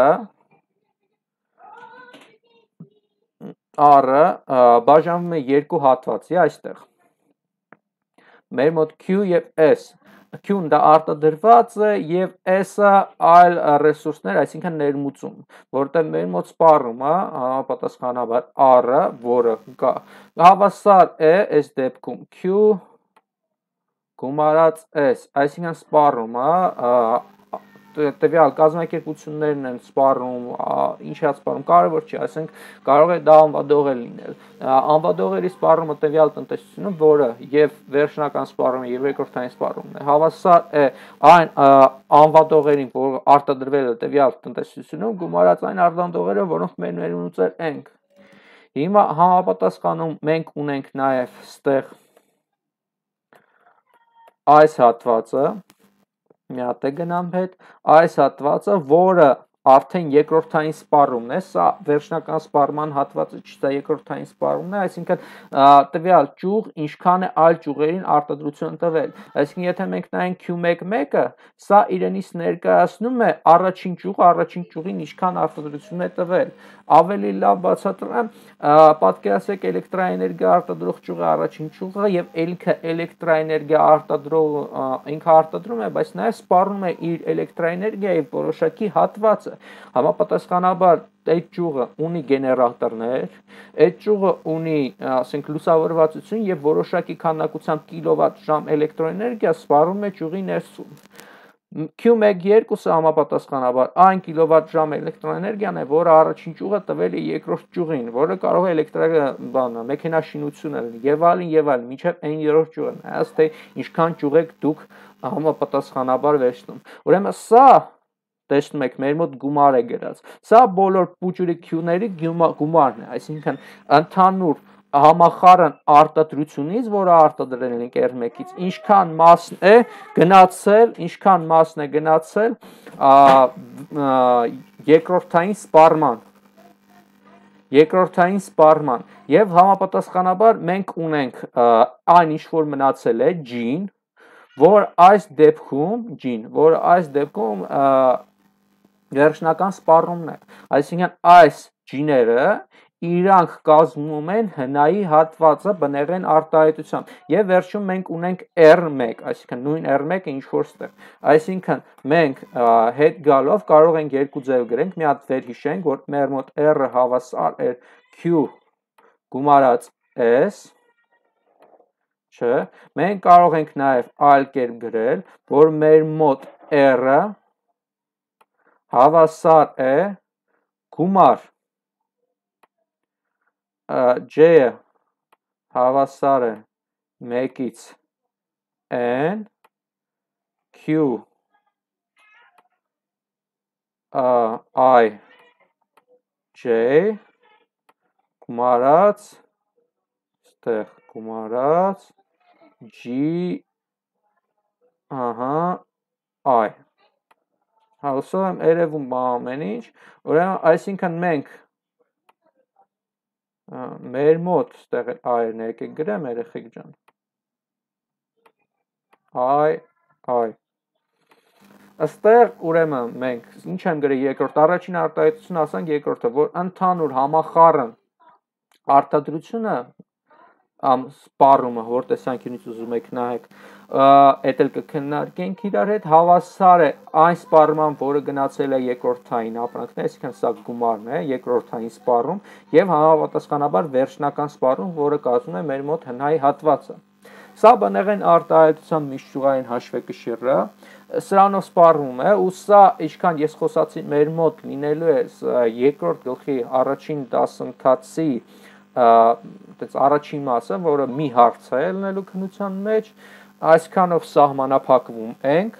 R-ը բաժանվում է երկու հատվածի այստեղ։ Մեր մոտ Q եւ S, Q-ն դա արտադրված է եւ S-ը այլ ռեսուրսներ, այսինքն ներմուծում, որտեղ մեր մոտ սպառումը համապատասխանաբար R-ը, որը կա հավասար է այս դեպքում Q գումարած S, այսինքն սպառումը տվյալ կազմակերպություններն են սպառում, ինչի է սպառում, կարևոր չի, ասենք կարող է դա անվադողեր լինել։ Անվադողերի սպառումը տվյալ տնտեսությունում, որը եւ վերջնական սպառումը եւ երկրորդային սպառումն է, հավասար է այն անվադողերին, որը արտադրվել է տվյալ տնտեսությունում, գումարած այն արտադողերը, որոնք մենք ներմուծել ենք։ Հիմա համապատասխանում մենք ունենք նաեւ ստեղ այս հատվածը, մի հատ է գնամ հետ, այս հատվածը, որը արդեն երկրորդային սպառումն է, սա վերջնական սպառման հատվածը չի, սա երկրորդային սպառումն է, այսինքն տվյալ ճյուղ ինչքան է այլ ճյուղերին արտադրություն տվել։ Այսինքն եթե մենք նայենք Q11-ը, սա իրենից ներկայացնում է առաջին ճյուղին ինչքան արտադրություն է տվել։ Ավելի լավ բացատրեմ, պատկերացրեք էլեկտրաէներգիա արտադրող ճյուղը առաջին ճյուղը եւ ինքը էլեկտրաէներգիա ինքը արտադրում է, բայց նաեւ սպառում է իր էլեկտրաէներգիայի որոշակի հատվածը։ Համապատասխանաբար այդ ճյուղը ունի գեներատորներ, այդ ճյուղը ունի, ասենք, լուսավորվածություն եւ որոշակի քանակությամբ կիլովատ-ժամ էլեկտրոէներգիա սպառում է ճյուղի ներսում։ Q1-2-ը համապատասխանաբար այն կիլովատ-ժամ էլեկտրոէներգիան է, որը առաջին ճյուղը տվել է երկրորդ ճյուղին, որը կարող է մեքենաշինությունը եւ այլն, մինչեւ այն երրորդ ճյուղը, նայած թե ինչքան ճյուղ եք դուք համապատասխանաբար վերցնում։ Ուրեմն սա տեսնում եք մեր մոտ գումար է գրած։ Սա բոլոր փուճուրի Q-ների գումարն է, այսինքն ընդհանուր համախառն արտադրությունից, որը արտադրել ենք R1-ից, ինչքան մասն է գնացել երկրորդային սպառման եւ համապատասխանաբար մենք ունենք այն ինչ որ մնացել է G-ն, որ այս դեպքում վերջնական սպառումն է, այսինքն այս G-ները իրանք կազմում են հնայի հատվածը բնեղեն արտահայտությամբ եւ վերջում մենք ունենք R1, այսինքն նույն R1-ը ինչ որ ստեղ, այսինքն մենք հետ գալով կարող ենք երկու ձև գրենք, մի հատ վերհիշենք, որ մեր մոտ R-ը հավասար է Q գումարած S, չէ, մենք կարող ենք նաեւ այլ կերպ գրել, որ մեր մոտ R-ը հավասար է գումար J-ը հավասար է 1-ից N Q I J գումարած G I հուսով եմ երևում ամեն ինչ, ուրեմն այսինքն մենք մեր մոտ ստեղ այրն եկեք գրեմ երեխեք ջան, Աստեղ ուրեմն մենք ինչ եմ գրել երկրորդ, առաջին արտահայտությունը ասանք երկրորդը, որ ընդհանուր համախառն արտադրությունը սպառումը, որ տեսանկյունից ուզում եք նայեք, էդ էլ կքննարկենք իրար հետ, հավասար է այն սպառման, որը գնացել է երկրորդային ապրանքներ, այսինքն սա գումարն է, երկրորդային սպառում եւ համապատասխանաբար վերջնական սպառում, որը կազմում է մեր մոտ հնայի հատվածը։ Սա բնեղեն արտահայտության միջուղային հաշվեկշիռը, սրանով սպառվում է, ու սա ինչքան ես խոսացի մեր մոտ լինելու է երկրորդ գլխի առաջին դասընթացի այդպես առաջին մասը, որը մի հարց է ելնելու քննության մեջ, այսքանով սահմանափակվում ենք։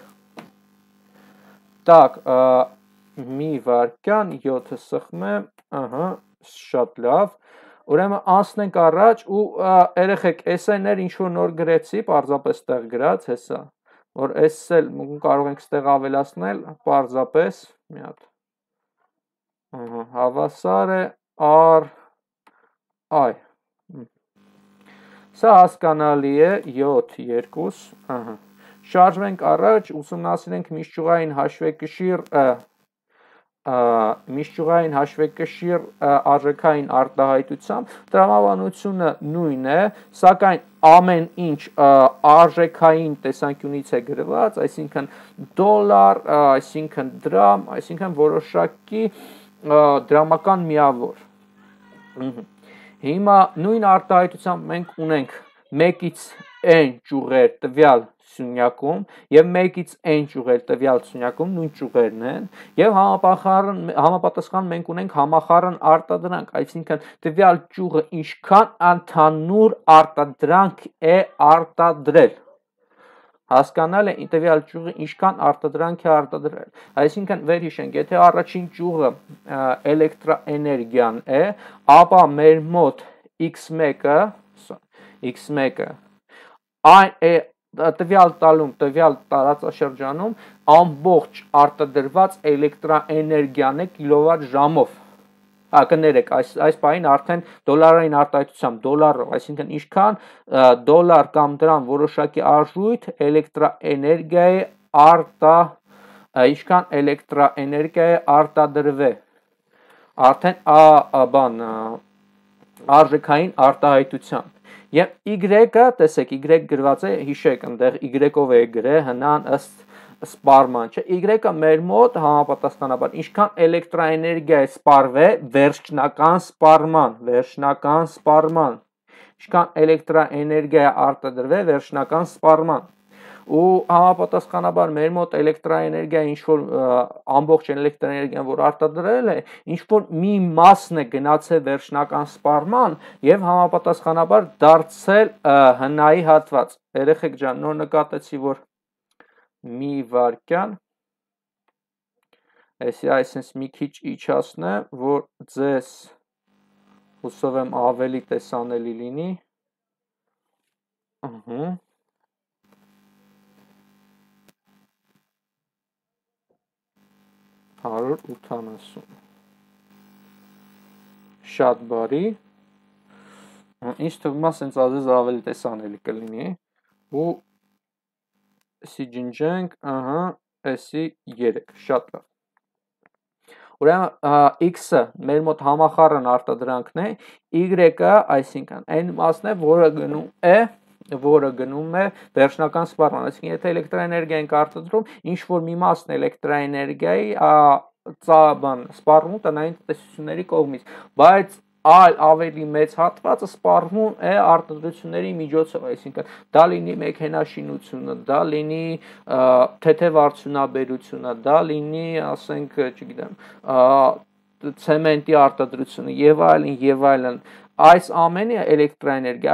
Так, մի վարքյան 7-ը սխմեմ, ահա, շատ լավ։ Ուրեմն անցնենք առաջ ու երեխեք, էսեներ ինչ որ նոր գրեցի, պարզապես տեղ գրած, հեսա, որ էս էլ կարող ենք ստեղ ավելացնել, պարզապես մի հատ։ Ահա, հավասար է r i։ Սա հասկանալի է 7 2, ահա։ Շարժվենք առաջ, ուսումնասիրենք միջուղային հաշվեկշիռ արժեքային արտահայտությամբ, տրամաբանությունը նույն է, սակայն ամեն ինչ արժեքային տեսանկյունից է գրված, այսինքն դոլար, այսինքն դրամ, այսինքն որոշակի դրամական միավոր։ Հիմա նույն արտահայտությամբ մենք ունենք 1-ից n ճյուղեր տվյալ սյունյակում եւ 1-ից n ճյուղեր տվյալ սյունյակում նույն ճյուղերն են եւ համապատասխան մենք ունենք համախառն արտադրանք, այսինքն տվյալ ճյուղը ինչքան ընդհանուր արտադրանք է արտադրել։ Հասկանալ է տվյալ ճյուղը ինչքան արտադրանք է արտադրել։ Այսինքն վերհիշենք, եթե առաջին ճյուղը էլեկտրաէներգիան է, ապա մեր մոտ x1-ը այն է տվյալ տալում, տվյալ տարածաշրջանում ամբողջ արտադրված էլեկտրաէներգիան է կիլովատ ժամով։ Կներեք, այս պահին արդեն դոլարային արտահայտությամբ դոլարով, այսինքն ինչքան դոլար կամ դրամ որոշակի արժույթ էլեկտրաէներգիա է ինչքան էլեկտրաէներգիա է արտադրվել։ Արդեն արժեքային արտահայտությամբ։ Եվ y-ը, տեսեք, y գրված է, հիշեք, այնտեղ y-ով է գրել, հնան ըստ սպառման, չէ, y-ը մեր մոտ համապատասխանաբար ինչքան էլեկտրաէներգիա է սպառվել վերջնական սպառման, ինչքան էլեկտրաէներգիա է արտադրվել վերջնական սպառման։ Ու համապատասխանաբար մեր մոտ էլեկտրաէներգիա ինչ որ ամբողջ էլեկտրաէներգիան որ արտադրել է, ինչ որ մի մասն է գնացել վերջնական սպառման եւ համապատասխանաբար դարձել հնայի հատված։ Երեխեք ջան, նոր նկատեցի, որ մի վարքյան այսպես մի քիչ իջացնեմ, որ ձեզ հուսով եմ ավելի տեսանելի լինի։ Ահա 180։ Շատ բարի։ Ինչ թվում է, սենց ազես ավելի տեսանելի կլինի։ Ու էսի ջնջենք, ահա, էսի 3, շատ լավ։ Ուրեմն x-ը մեր մոտ համախառն արտադրանքն է, y-ը, այսինքն այն մասն է, որը գնում է վերջնական սպառման, այսինքն եթե էլեկտրաէներգիա ենք արտադրում, ինչ որ մի մասն էլեկտրաէներգիայի սպառվում տնային տնտեսությունների կողմից, բայց այլ ավելի մեծ հատվածը սպառվում է արտադրությունների միջոցով, այսինքն դա լինի մեքենաշինությունը, դա լինի թեթևարդյունաբերությունը, դա լինի, ասենք, չգիտեմ, ցեմենտի արտադրությունը եւ այլն, այս ամենը էլեկտրաէներգիա,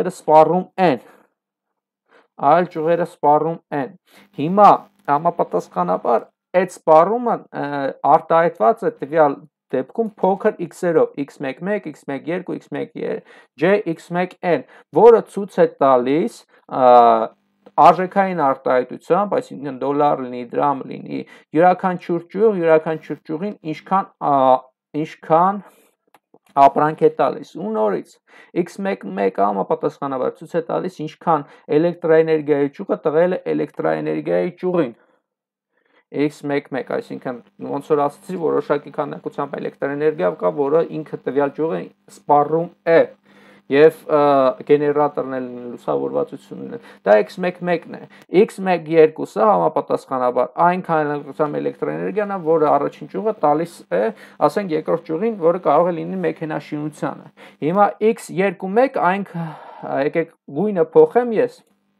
այլ ճյուղերը սպառում են։ Հիմա համապատասխանաբար այդ սպառումը արտահայտված է տվյալ դեպքում փոքր x-երով, x11, x12, x1j, x1n, որը ցույց է տալիս արժեքային արտահայտությամբ, այսինքն դոլար լինի, դրամ լինի, յուրաքանչյուր ճյուղին ինչքան ապրանք է տալիս։ Ու նորից x11-ը համապատասխանաբար ցույց է տալիս ինչքան էլեկտրաէներգիայի ճյուղը տվել է էլեկտրաէներգիայի ճյուղին։ x11, այսինքն ոնց որ ասացի, որոշակի քանակությամբ էլեկտրաէներգիա կա, որը ինքը տվյալ ճյուղը սպառում է եւ գեներատորն էլ լուսավորվածությունն է։ Դա x11-ն է։ x12-ը համապատասխանաբար այնքան էլեկտրաէներգիան է, որը առաջին ճյուղը տալիս է, ասենք երկրորդ ճյուղին, որը կարող է լինի մեքենաշինությանը։ Հիմա x21 այն եկեք գույնը փոխեմ ես։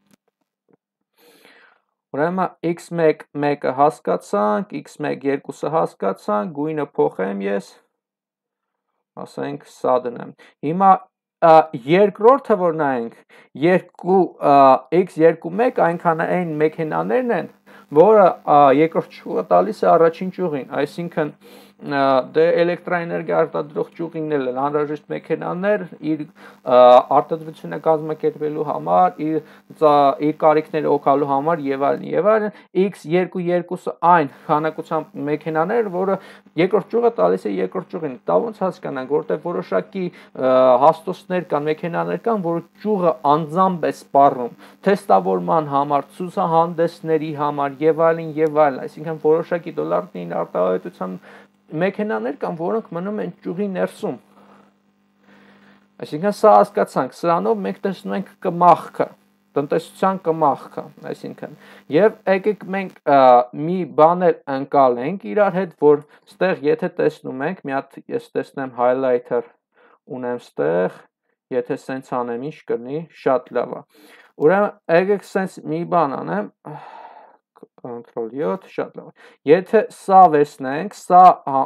Ուրեմն x11-ը հասկացանք, x12-ը հասկացանք, գույնը փոխեմ ես, ասենք սա դնեմ։ Հիմա երկրորդը որ նայենք 2 x2 1 այնքան այն մեքենաներն են որը երկրորդ ճյուղը տալիս է առաջին ճյուղին այսինքն դե էլեկտրաէներգիա արտադրող ճյուղին էլ անհրաժեշտ մեքենաներ իր արտադրությունը կազմակերպելու համար իր կարիքները օգալու համար եւ այլն x22-ը այն քանակությամբ մեքենաներ որը երկրորդ ճյուղը տալիս է երկրորդ ճյուղին դա ոնց հասկանանք որտեղ որոշակի հաստոցներ կան մեքենաներ կան որ ճյուղը անձամբ է սպառնում թեստավորման համար ցուցահանդեսների համար եւ այլն այսինքն որոշակի դոլարների արտահայտության մեքենաներ կան որոնք մնում են ճյուղի ներսում այսինքն սա հասկացանք սրանով մենք տեսնում ենք կմախքը տնտեսության կմախքը այսինքն եւ եկեք մենք մի բաներ ընկալենք իրար հետ որ ստեղ եթե տեսնում ենք մի հատ ես տեսնեմ highlighter ունեմ ստեղ եթե սենց անեմ ինչ կլինի շատ լավ է ուրեմն եկեք սենց մի բան անեմ Ctrl 7 շատ լավ եթե սա վերցնենք սա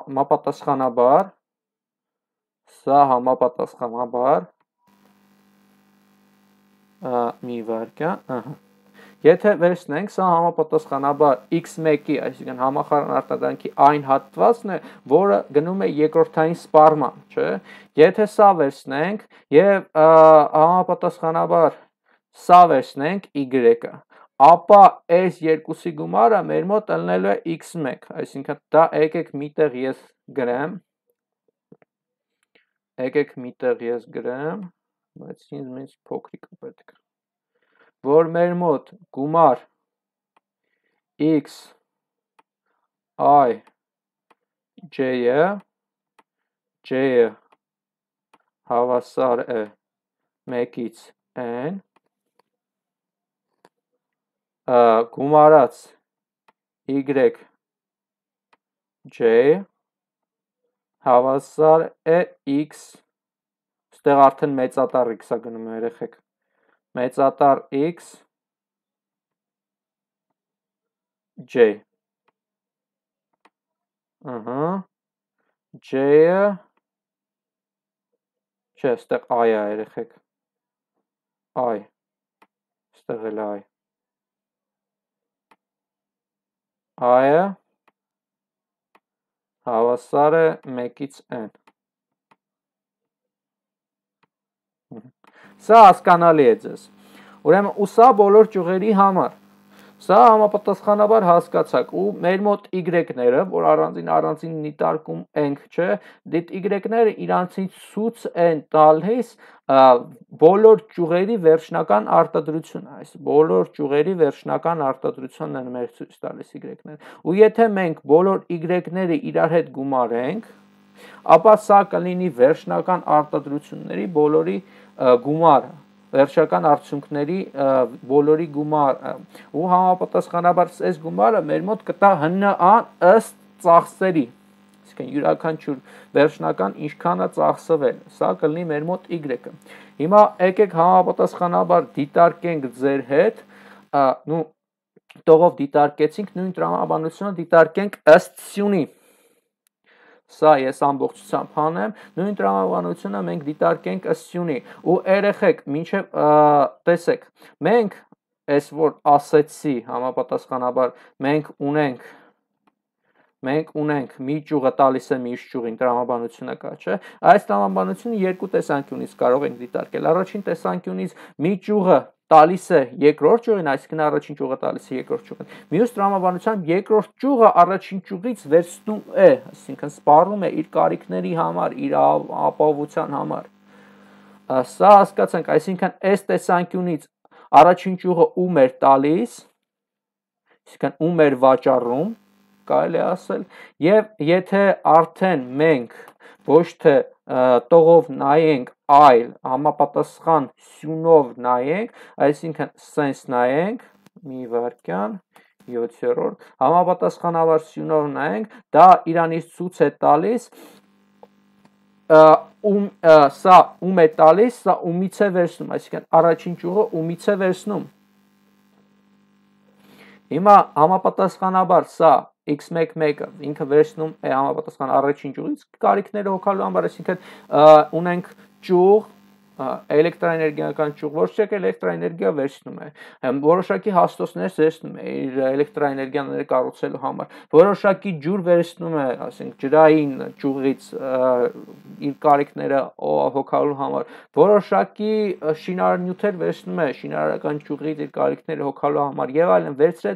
համապատասխանաբար մի վարքյան եթե վերցնենք սա համապատասխանաբար x1-ի այսինքն համախառն արտադրանքի այն հատվածն է որը գնում է երկրորդային սպառման չէ եթե սա վերցնենք եւ համապատասխանաբար սա վերցնենք y-ը ապա այս երկուսի գումարը մեր մոտ ելնելու է x1 այսինքն դա եկեք միտեղ ես գրեմ բայց ինձ փոքրիկ է պետք որ մեր մոտ գումար x I j-ը հավասար է 1-ից n գումարած y j հավասար է x ստեղ արդեն մեծատառ x-ա գնում է երեխեք մեծատառ x j j-ը չէ ստեղ I է երեխեք I ստեղ էլ I I-ը հավասար է 1-ից n Սա հասկանալի է ձեզ ուրեմն ու սա բոլոր ճյուղերի համար Սա համապատասխանաբար հասկացաք ու մեր մոտ y-ները, որ առանձին նիտարկում ենք, չէ, դիտ y-ները իրանցից ցույց են տալիս բոլոր ճյուղերի վերջնական արտադրությունը, այս բոլոր ճյուղերի վերջնական արտադրությունն են մեր ցույց տալիս y-ները։ Ու եթե մենք բոլոր y-ները իրար հետ գումարենք, ապա սա կլինի վերջնական արտադրությունների բոլորի գումարը վերջական արդյունքների բոլորի գումարը ու համապատասխանաբար այս գումարը մեր մոտ կտա ՀՆԱ ըստ ծախսերի այսինքն յուրաքանչյուր վերջնական ինչքան է ծախսվել սա կլինի մեր մոտ y-ը հիմա եկեք համապատասխանաբար դիտարկենք ձեր հետ տողով դիտարկեցինք նույն տրամաբանությունը դիտարկենք ըստ սյունի Սա ես ամբողջությամբ հանեմ, նույն տրամաբանությունը մենք դիտարկենք ըստ սյունի ու երեխեք, մինչև տեսեք, մենք այս որ ասեցի համապատասխանաբար մենք ունենք մի ճյուղը տալիս է մյուս ճյուղին տրամաբանությունը կա, չէ, այս տրամաբանությունը երկու տեսանկյունից կարող ենք դիտարկել, առաջին տեսանկյունից մի ճյուղը տալիս է երկրորդ ճյուղին, այսինքն առաջին ճյուղը տալիս է երկրորդ ճյուղին։ Մյուս տրամաբանությամբ երկրորդ ճյուղը առաջին ճյուղից վերցնում է, այսինքն սպառում է իր կարիքների համար, իր ապահովության համար։ Սա հասկացանք, այսինքն այս տեսանկյունից առաջին ճյուղը ում էր տալիս, այսինքն ում էր վաճառում, կարելի է ասել, եւ եթե արդեն մենք ոչ թե տողով նայենք, այլ համապատասխան սյունով նայենք, այսինքն սենց նայենք, մի վարքյան, 7-րդ, համապատասխանաբար սյունով նայենք, դա իրանից ցույց է տալիս, սա ում է տալիս, սա ումից է վերցնում, այսինքն առաջին ճյուղը ումից է վերցնում։ Հիմա համապատասխանաբար սա x1-1-ը ինքը վերցնում է համապատասխան առաջին ճյուղից կարիքները հոգալու համար, այսինքն ունենք ճյուղ, էլեկտրաէներգիական ճյուղ, որոշակի էլեկտրաէներգիա վերցնում է, որոշակի հաստոցներ վերցնում է իր էլեկտրաէներգիաները կառուցելու համար, որոշակի ջուր վերցնում է, ասենք ջրային ճյուղից իր կարիքները հոգալու համար, որոշակի շինարարնյութեր վերցնում է շինարարական ճյուղից իր կարիքները հոգալու համար եւ այլն,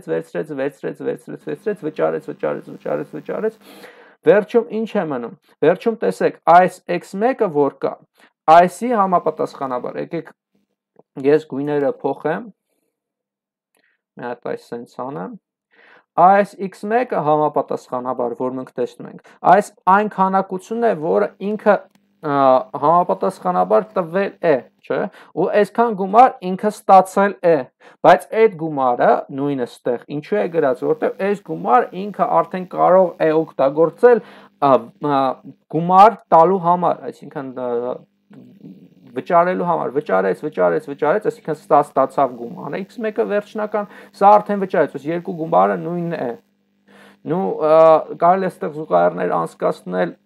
վճարեց, վերջում ինչ է մնում, վերջում տեսեք, այս x1-ը որ կա, այս-ի համապատասխանաբար, եկեք ես գույները փոխեմ, մի հատ այս սենց անեմ, այս x1-ը համապատասխանաբար, որ մենք տեսնում ենք, այս այն քանակությունն է, որը ինքը համապատասխանաբար տվել է, չէ, ու այսքան գումար ինքը ստացել է, բայց այդ գումարը նույնը ստեղ ինչու է գրած, որտեղ այս գումար ինքը արդեն կարող է օգտագործել գումար տալու համար, այսինքն վճարելու համար, վճարեց, այսինքն ստացավ գումարը, x1-ը վերջնական, սա արդեն վճարեց, ось երկու գումարը նույնն է, նու կարելի է այստեղ զուգահեռներ անցկացնել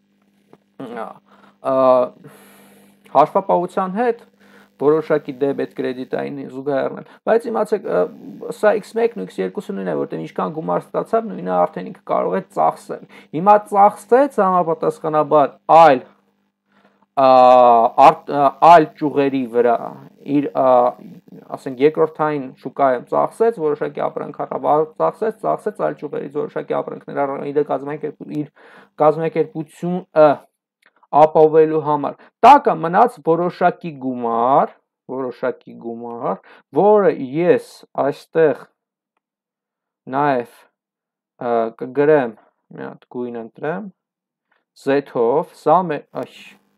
հաշվապահության հետ, որոշակի դեբետ կրեդիտային զուգահեռնել, բայց իմացեք, սա x1-ն ու x2-ը նույնն է, որտեղ ինչքան գումար ստացավ, նույնը արդեն ինքը կարող է ծախսել, հիմա ծախսեց համապատասխանաբար այլ ճյուղերի վրա, իր, ասենք, երկրորդային շուկայում ծախսեց, որոշակի ապրանքառավար ծախսեց այլ ճյուղերից որոշակի ապրանքներ, իր կազմակերպությունը ապավելու համար, տակը մնաց որոշակի գումար, որը ես այստեղ նաև կգրեմ, մի հատ գույն ընտրեմ, z-ով, սա մեր,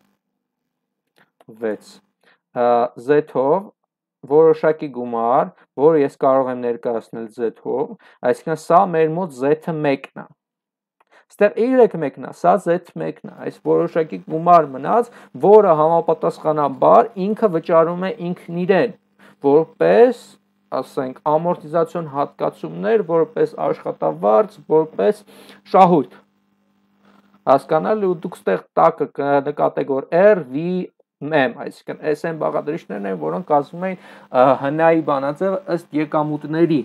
6, z-ով, որոշակի գումար, որը ես կարող եմ ներկայացնել z-ով, այսինքն սա մեր մոտ z1-ն է, ստեղ y1-ն է, սա z1-ն է, այս որոշակի գումար մնաց, որը համապատասխանաբար ինքը վճարում է ինքն իրեն, որպես, ասենք, ամորտիզացիոն հատկացումներ, որպես աշխատավարձ, որպես շահույթ, հասկանալի, ու դուք ստեղ տակը կնկատեք, որ RVM, այսինքն SM բաղադրիչներն են, որոնք կազմում են հնայի բանաձև ըստ եկամուտների,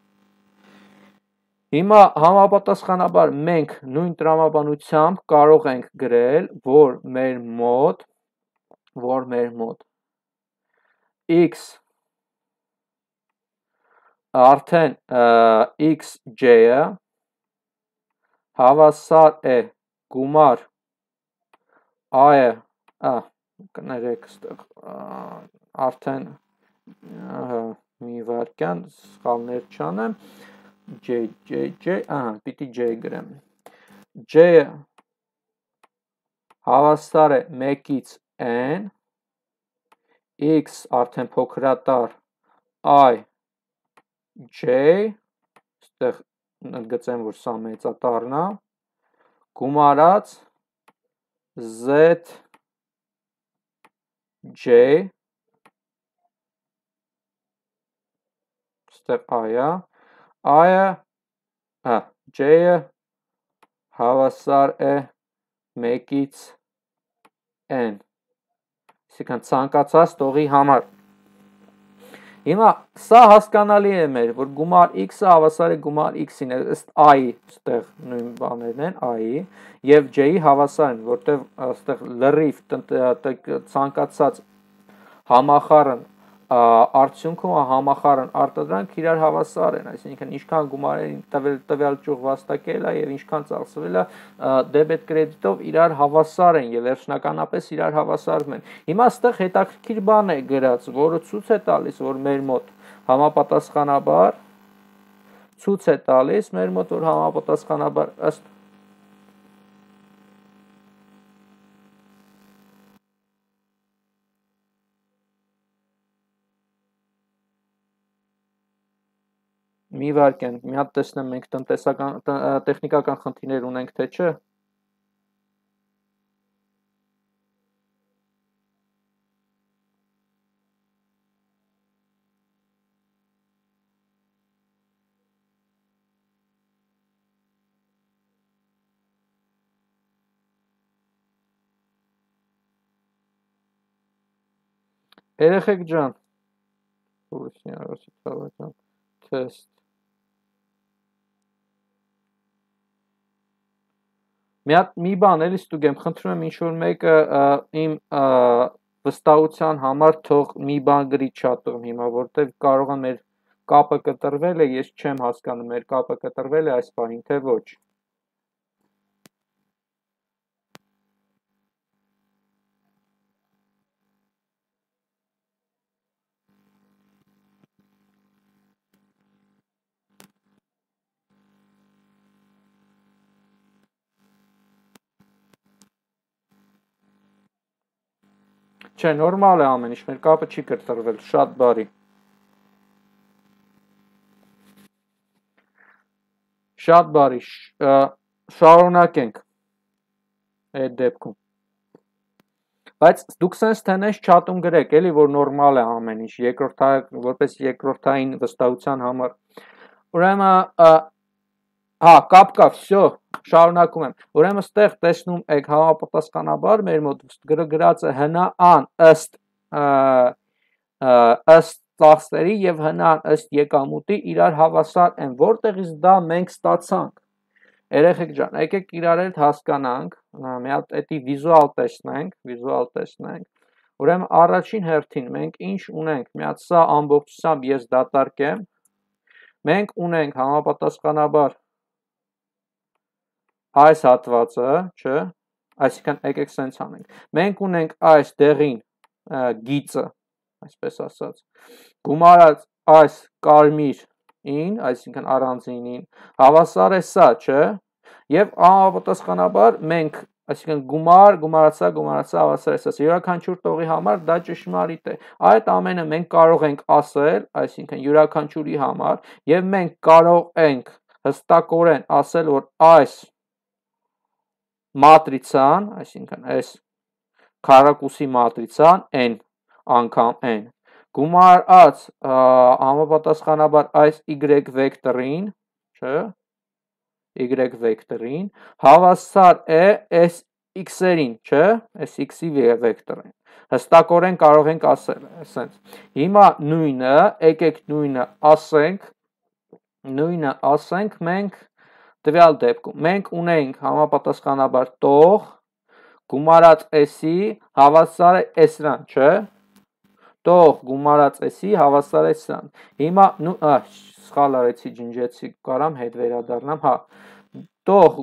հիմա համապատասխանաբար մենք նույն տրամաբանությամբ կարող ենք գրել, որ մեր մոտ x արդեն xj-ը հավասար է գումար I-ը, կներեք ստեղ արդեն մի վարկյան սխալներ չանեմ, պիտի J գրեմ, J-ը հավասար է 1-ից N, X արդեն փոքրատար I, J, ստեղ ընդգծեմ, որ սա մեծատառն է, գումարած Z, J, ստեղ I-ը, J-ը հավասար է 1-ից N, այսինքն ցանկացած տողի համար, հիմա սա հասկանալի է մեր, որ գումար x-ը հավասար է գումար x-ին, ըստ I-ի, ստեղ նույն բաներն են, I-ի, և J-ի հավասար են, որտեղ ստեղ լրիվ ցանկացած համախառն արդյունքում համախառն արտադրանք իրար հավասար են, այսինքն ինչքան գումարին տվյալ ճյուղ վաստակել է և ինչքան ծախսվել է դեբետ կրեդիտով իրար հավասար են և վերջնականապես իրար հավասարում են, հիմա ստեղ հետաքրքիր բան է գրած, որը ցույց է տալիս, որ մեր մոտ համապատասխանաբար ըստ մի վարկյան, մի հատ տեսնեմ մենք տեխնիկական խնդիրներ ունենք, թե չէ, Երեխեք ջան, test մի բան էլի ստուգեմ, խնդրում եմ ինչ-որ մեկը իմ վստահության համար թող մի բան գրի չաթում հիմա, որտեղ կարող է մեր կապը կտրվել է, ես չեմ հասկանում, մեր կապը կտրվել է այս պահին, թե ոչ։ Չէ, նորմալ է ամեն ինչ, մեր կապը չի կտրվել, շատ բարի։ Շատ բարի, շարունակենք այդ դեպքում։ Բայց դուք սենց թենես չաթում գրեք, էլի, որ նորմալ է ամեն ինչ, որպես երկրորդային վստահության համար։ Ուրեմն, հա, կապ, всё, շարունակում եմ։ Ուրեմն ստեղ տեսնում եք համապատասխանաբար մեր մոտ գրած է հնան ըստ ծախսերի եւ հնան ըստ եկամուտի իրար հավասար են, որտեղից դա մենք ստացանք։ Երեխեք ջան, եկեք իրար հետ հասկանանք, մի հատ էդի վիզուալ տեսնենք։ Ուրեմն առաջին հերթին մենք ինչ ունենք, մի հատ սա ամբողջությամբ ես դատարկեմ։ Մենք ունենք համապատասխանաբար այս հատվածը, չէ՞, այսինքն եկեք սենց անենք։ Մենք ունենք այս դեղին գիծը, այսպես ասած, գումարած այս կարմիրին, այսինքն առանձինին, հավասար է սա, չէ՞։ Եվ համապատասխանաբար մենք, այսինքն գումարածա հավասար է սա։ Յուրաքանչյուր տողի համար դա ճշմարիտ է։ Այդ ամենը մենք կարող ենք ասել, այսինքն յուրաքանչյուրի համար, եւ մենք կարող ենք հստակորեն ասել, որ այս մատրիցան, այսինքն այս քառակուսի մատրիցան n անգամ n գումարած համապատասխանաբար այս y վեկտորին, չէ՞, y վեկտորին հավասար է s x-երին, չէ՞, s x-ի վեկտորին։ Հստակորեն կարող ենք ասել, այսպես։ Հիմա նույնը, եկեք նույնը ասենք մենք տվյալ դեպքում։ Մենք ունենք համապատասխանաբար տող գումարած s-ի հավասար է s-ռան, չէ՞։ Տող գումարած s-ի հավասար է s-ռան։ Հիմա սխալ արեցի, ջնջեցի, կարամ հետ վերադառնամ, հա։ Տող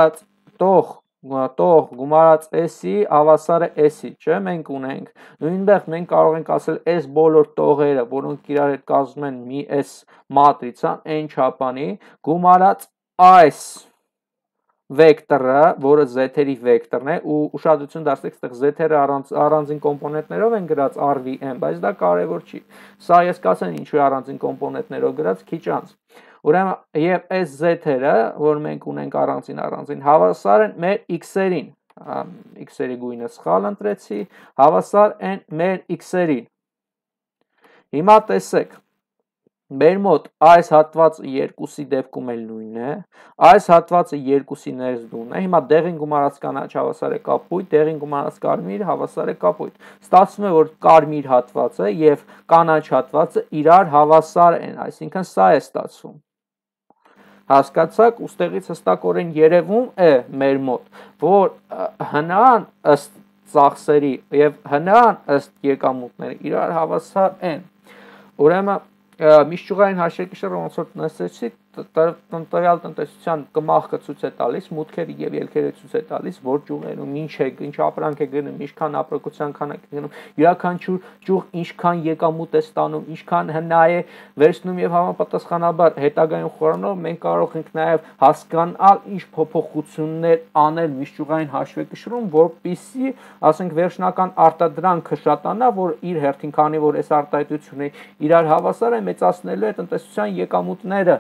գումարած s-ի հավասար է s-ի, չէ՞, մենք ունենք։ Նույնտեղ մենք կարող ենք ասել s բոլոր տողերը, որոնք իրար հետ կազմում են մի s մատրիցան n չափանի, գումարած այս վեկտորը, որը z-երի վեկտորն է, ու ուշադրություն դարձրեք, այդտեղ z-երը առանձին կոմպոնենտներով են գրած RVM, բայց դա կարևոր չի։ Սա ես կասեմ ինչու է առանձին կոմպոնենտներով գրած, քիչ անց։ Ուրեմն եւ այս z-երը, որ մենք ունենք առանձին, հավասար են մեր x-երին, x-երի գույնը սխալ ընտրեցի, հավասար են մեր x-երին։ Հիմա տեսեք, մեր մոտ այս հատվածը երկուսի դեպքում էլ նույնն է, այս հատվածը երկուսի ներսդումն է, հիմա դեղին գումարած կանաչ հավասար է կապույտ, դեղին գումարած կարմիր հավասար է կապույտ։ Ստացվում է, որ կարմիր հատվածը եւ կանաչ հատվածը իրար հավասար են, այսինքն սա է ստացվում։ Հասկացաք, ուստեղից հստակորեն երևում է մեր մոտ, որ հնան ըստ ծախսերի եւ հնան ըստ եկամուտների իրար հավասար են։ Ուրեմն միշտ հաշվեկիշերը ոնց որ նստեցի, տվյալ տնտեսության կմախքը ցույց է տալիս, մուտքերը եւ ելքերը ցույց է տալիս, որ ճյուղերում ինչ ապրանք է գնում, ինչքան ապրակցության քանակ է գնում, յուրաքանչյուր ճյուղ ինչքան եկամուտ է ստանում, ինչքան հնա է վերցնում եւ համապատասխանաբար հետագայում խորանով մենք կարող ենք նաեւ հասկանալ ինչ փոփոխություններ անել միշտ հաշվեկշռում, որպիսի, ասենք, վերջնական արտադրանքը շատանա, որ իր հերթին, քանի որ այս արտահայտությունը իրար հավասար է, մեծացնելու է տնտեսության եկամուտները։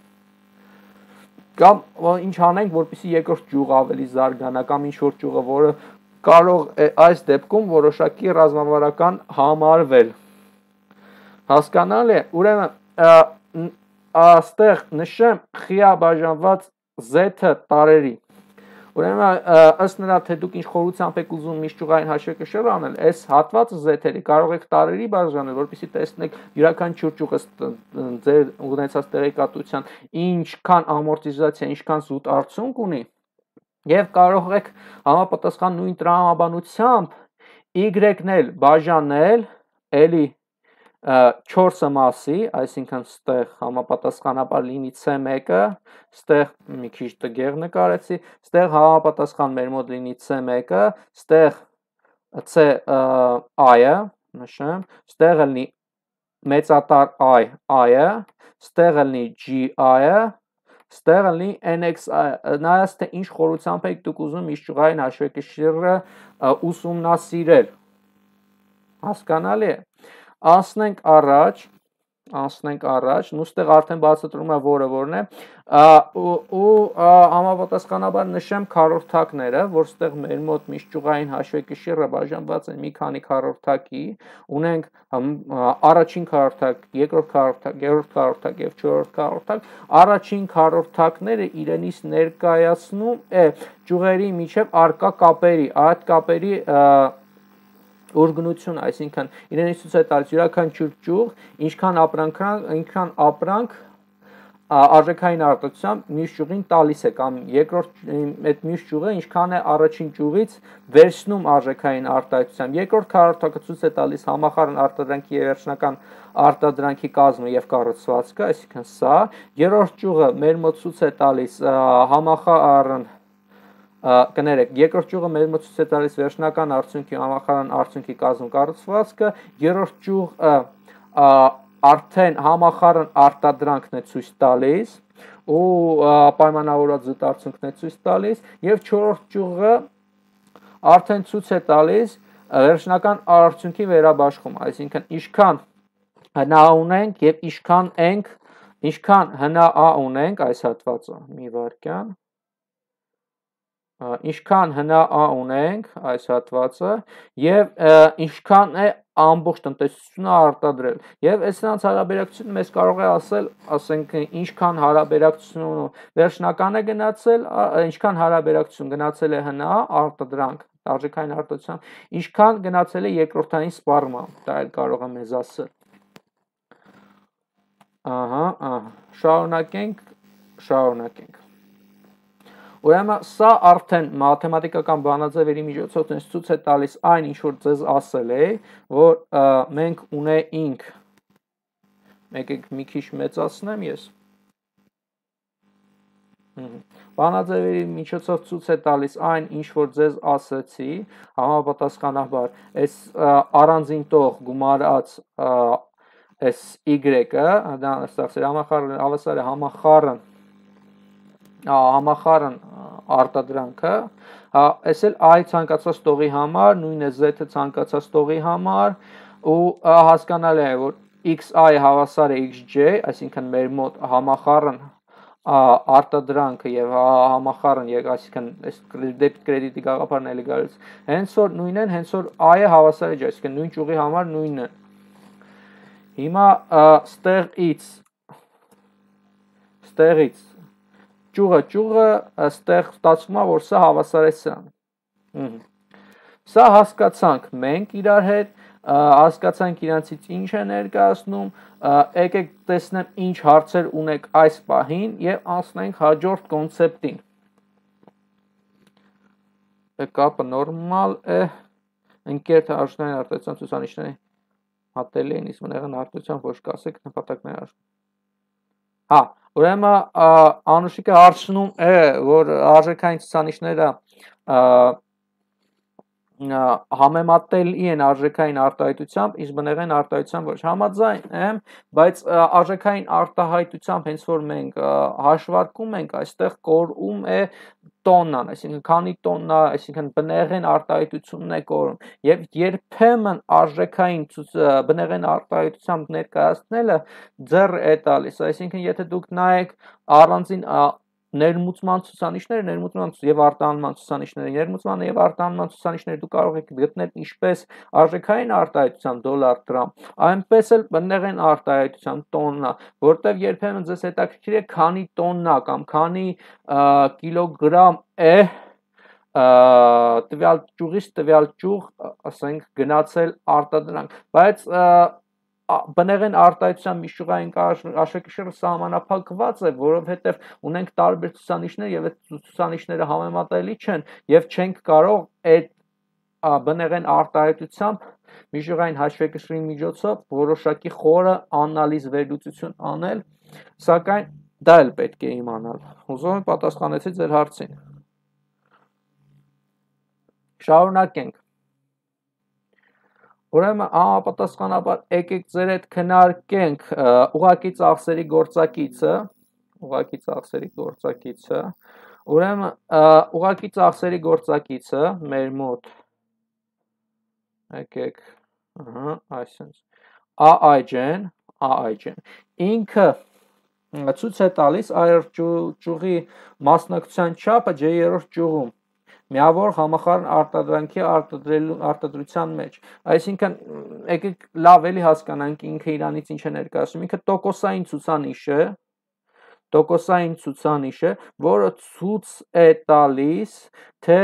Կամ ինչ անենք, որպեսզի երկրորդ ճյուղը ավելի զարգանա, կամ ինչ որ ճյուղը, որը կարող է այս դեպքում որոշակի ռազմավարական համարվել։ Հասկանալի է։ Ուրեմն այստեղ նշեմ խիաբաժանված z-ը տարերի։ Ուրեմն ըստ նրա թե դուք ինչ խորությամբ եք ուզում միջճյուղային հաշվեկշիռ անել, այս հատվածը զեթերի կարող եք տարերի բաժանել, որպեսզի տեսնեք յուրաքանչյուր ճյուղը ձեր ունեցած տեղեկատվության ինչքան ամորտիզացիա, ինչքան զուտ արդյունք ունի, եւ կարող եք համապատասխան նույն տրամաբանությամբ y-ն էլ բաժանել էլի 4-ը մասի, այսինքն ստեղ համապատասխանաբար լինի C1-ը, ստեղ մի քիչ տգեղ նկարեցի, ստեղ համապատասխան մեր մոտ լինի C1-ը, ստեղ CI-ը, նշեմ, ստեղ լինի մեծատար I-ը, ստեղ լինի GI-ը, ստեղ լինի NXI-ը, նայած թե ինչ խորությամբ եք դուք ուզում միջճյուղային հաշվեկշիռը ուսումնասիրել, հասկանալի է։ Անցնենք առաջ, նուստեղ արդեն բացատրում է որն է, ու համապատասխանաբար նշեմ քառորդակները, որ ստեղ մեր մոտ միջճյուղային հաշվեկշիռը բաժանված են մի քանի քառորդակի, ունենք առաջին քառորդակ, երկրորդ քառորդակ, երրորդ քառորդակ եւ չորրորդ քառորդակ, առաջին քառորդակները իրենից ներկայացնում է ճյուղերի միջև արկա կապերի, այդ կապերի ուժգնություն, այսինքն իրենից ցույց է տալիս յուրաքանչյուր ճյուղ ինչքան ապրանք արժեքային արտադրությամբ մյուս ճյուղին տալիս է կամ երկրորդ այդ մյուս ճյուղը ինչքան է առաջին ճյուղից վերցնում արժեքային արտադրությամբ, երկրորդ քառորդակը ցույց է տալիս համախառն արտադրանքի եւ վերջնական արտադրանքի կազմը եւ կառուցվածքը, այսինքն սա, երրորդ ճյուղը մեր մոտ ցույց է տալիս համախառն կներեք, երկրորդ ճյուղը մեր մոտ ցույց է տալիս վերջնական արդյունքի համախառն արդյունքի կազմ կառուցվածքը, երրորդ ճյուղը արդեն համախառն արտադրանքն է ցույց տալիս ու պայմանավորված զուտ արդյունքն է ցույց տալիս եւ չորրորդ ճյուղը արդեն ցույց է տալիս վերջնական արդյունքի վերաբաշխում, այսինքն ինչքան հնա ունենք եւ ինչքան հնա ունենք այս հատվածը, մի վայրկյան ինչքան հնա ունենք այս հատվածը եւ ինչքան է ամբողջ տնտեսությունը արտադրել եւ այսնանց հարաբերակցությունը մեզ կարող է ասել, ասենք ինչքան հարաբերակցություն վերջնական է գնացել, ինչքան հարաբերակցություն գնացել է հնա արտադրանք արժեքային արտադրությամբ, ինչքան գնացել է երկրորդային սպառմամբ, դա էլ կարող է մեզ ասել։ Շարունակենք։ Ուրեմն սա արդեն մաթեմատիկական բանաձևերի միջոցով ցույց է տալիս այն ինչ որ ձեզ ասել է, որ մենք ունեինք եկեք մի քիչ մեծացնեմ ես։ Բանաձևերի միջոցով ցույց է տալիս այն ինչ որ ձեզ ասեցի, համապատասխանաբար այս առանձին տող գումարած այս y-ը, դա ստացել համախառն արտադրանքը, այս էլ I ցանկացած տողի համար, նույն է Z-ը ցանկացած տողի համար ու հասկանալի է, որ xi հավասար է xj, այսինքն մեր մոտ համախառն արտադրանքը եւ համախառն եւ այսինքն այս կրեդիտի գաղափարն էլի գալիս հենց որ նույնն են, հենց որ I-ը հավասար է j, այսինքն նույն ճյուղի համար նույնն է։ Հիմա ստեղից ճյուղը ստեղ ստացվում է, որ սա հավասար է սրան։ Սա հասկացանք մենք իրար հետ, հասկացանք իրանցից ինչ է ներկայացնում, եկեք տեսնեմ ինչ հարցեր ունեք այս պահին եւ անցնենք հաջորդ կոնցեպտին։ Կապը նորմալ է, ընկերտ արժանային արտադրության ցուցանիշների հատելի են, իսկ մնեղն արտադրության ոչ կասեք նպատակներ արժան։ Ուրեմն անուշիկը հարցնում է, որ արժեքային ցուցանիշները համեմատելի են արժեքային արտահայտությամբ, իսկ բնեղեն արտահայտությամբ ոչ, համաձայն եմ, բայց արժեքային արտահայտությամբ հենց որ մենք հաշվարկում ենք, այստեղ կորում է տոննան, այսինքն քանի տոննա, այսինքն բնեղեն արտահայտությունն է կորում եւ երբեմն արժեքային բնեղեն արտահայտությամբ ներկայացնելը ձեռ է տալիս, այսինքն եթե դուք նայեք առանձին ներմուծման ցուցանիշները, ներմուծման եւ արտահանման ցուցանիշները, ներմուծման եւ արտահանման ցուցանիշները դուք կարող եք գտնել ինչպես արժեքային արտահայտության դոլար դրամ, այնպես էլ բնեղեն արտահայտության տոննա, որտեղ երբեմն ձեզ հետաքրքիր է քանի տոննա կամ քանի կիլոգրամ է տվյալ ճյուղից տվյալ ճյուղ, ասենք, գնացել արտադրանք, բայց բնեղեն արտահայտության միջուղային աշակերտը սահմանափակված է, որովհետև ունենք տարբեր ցուցանիշներ եւ այդ ցուցանիշները համեմատելի չեն եւ չենք կարող այդ բնեղեն արտահայտությամբ միջուղային հաշվեկշռի միջոցով որոշակի խորը անալիզ վերլուծություն անել, սակայն դա էլ պետք է իմանալ։ Հուսով եմ պատասխանեցի ձեր հարցին։ Շարունակենք։ Ուրեմն համապատասխանաբար եկեք ձեր հետ քննարկենք ուղղակի ծախսերի գործակիցը, ուրեմն ուղղակի ծախսերի գործակիցը մեր մոտ եկեք, այսինքն AIJ-ն ինքը ցույց է տալիս այր ճյուղի մասնակցության չափը J-րդ ճյուղում միավոր համախառն արտադրանքի արտադրության մեջ, այսինքն եկեք լավ էլի հասկանանք ինքը իրանից ինչ է ներկայացնում, ինքը տոկոսային ցուցանիշ է, որը ցույց է տալիս, թե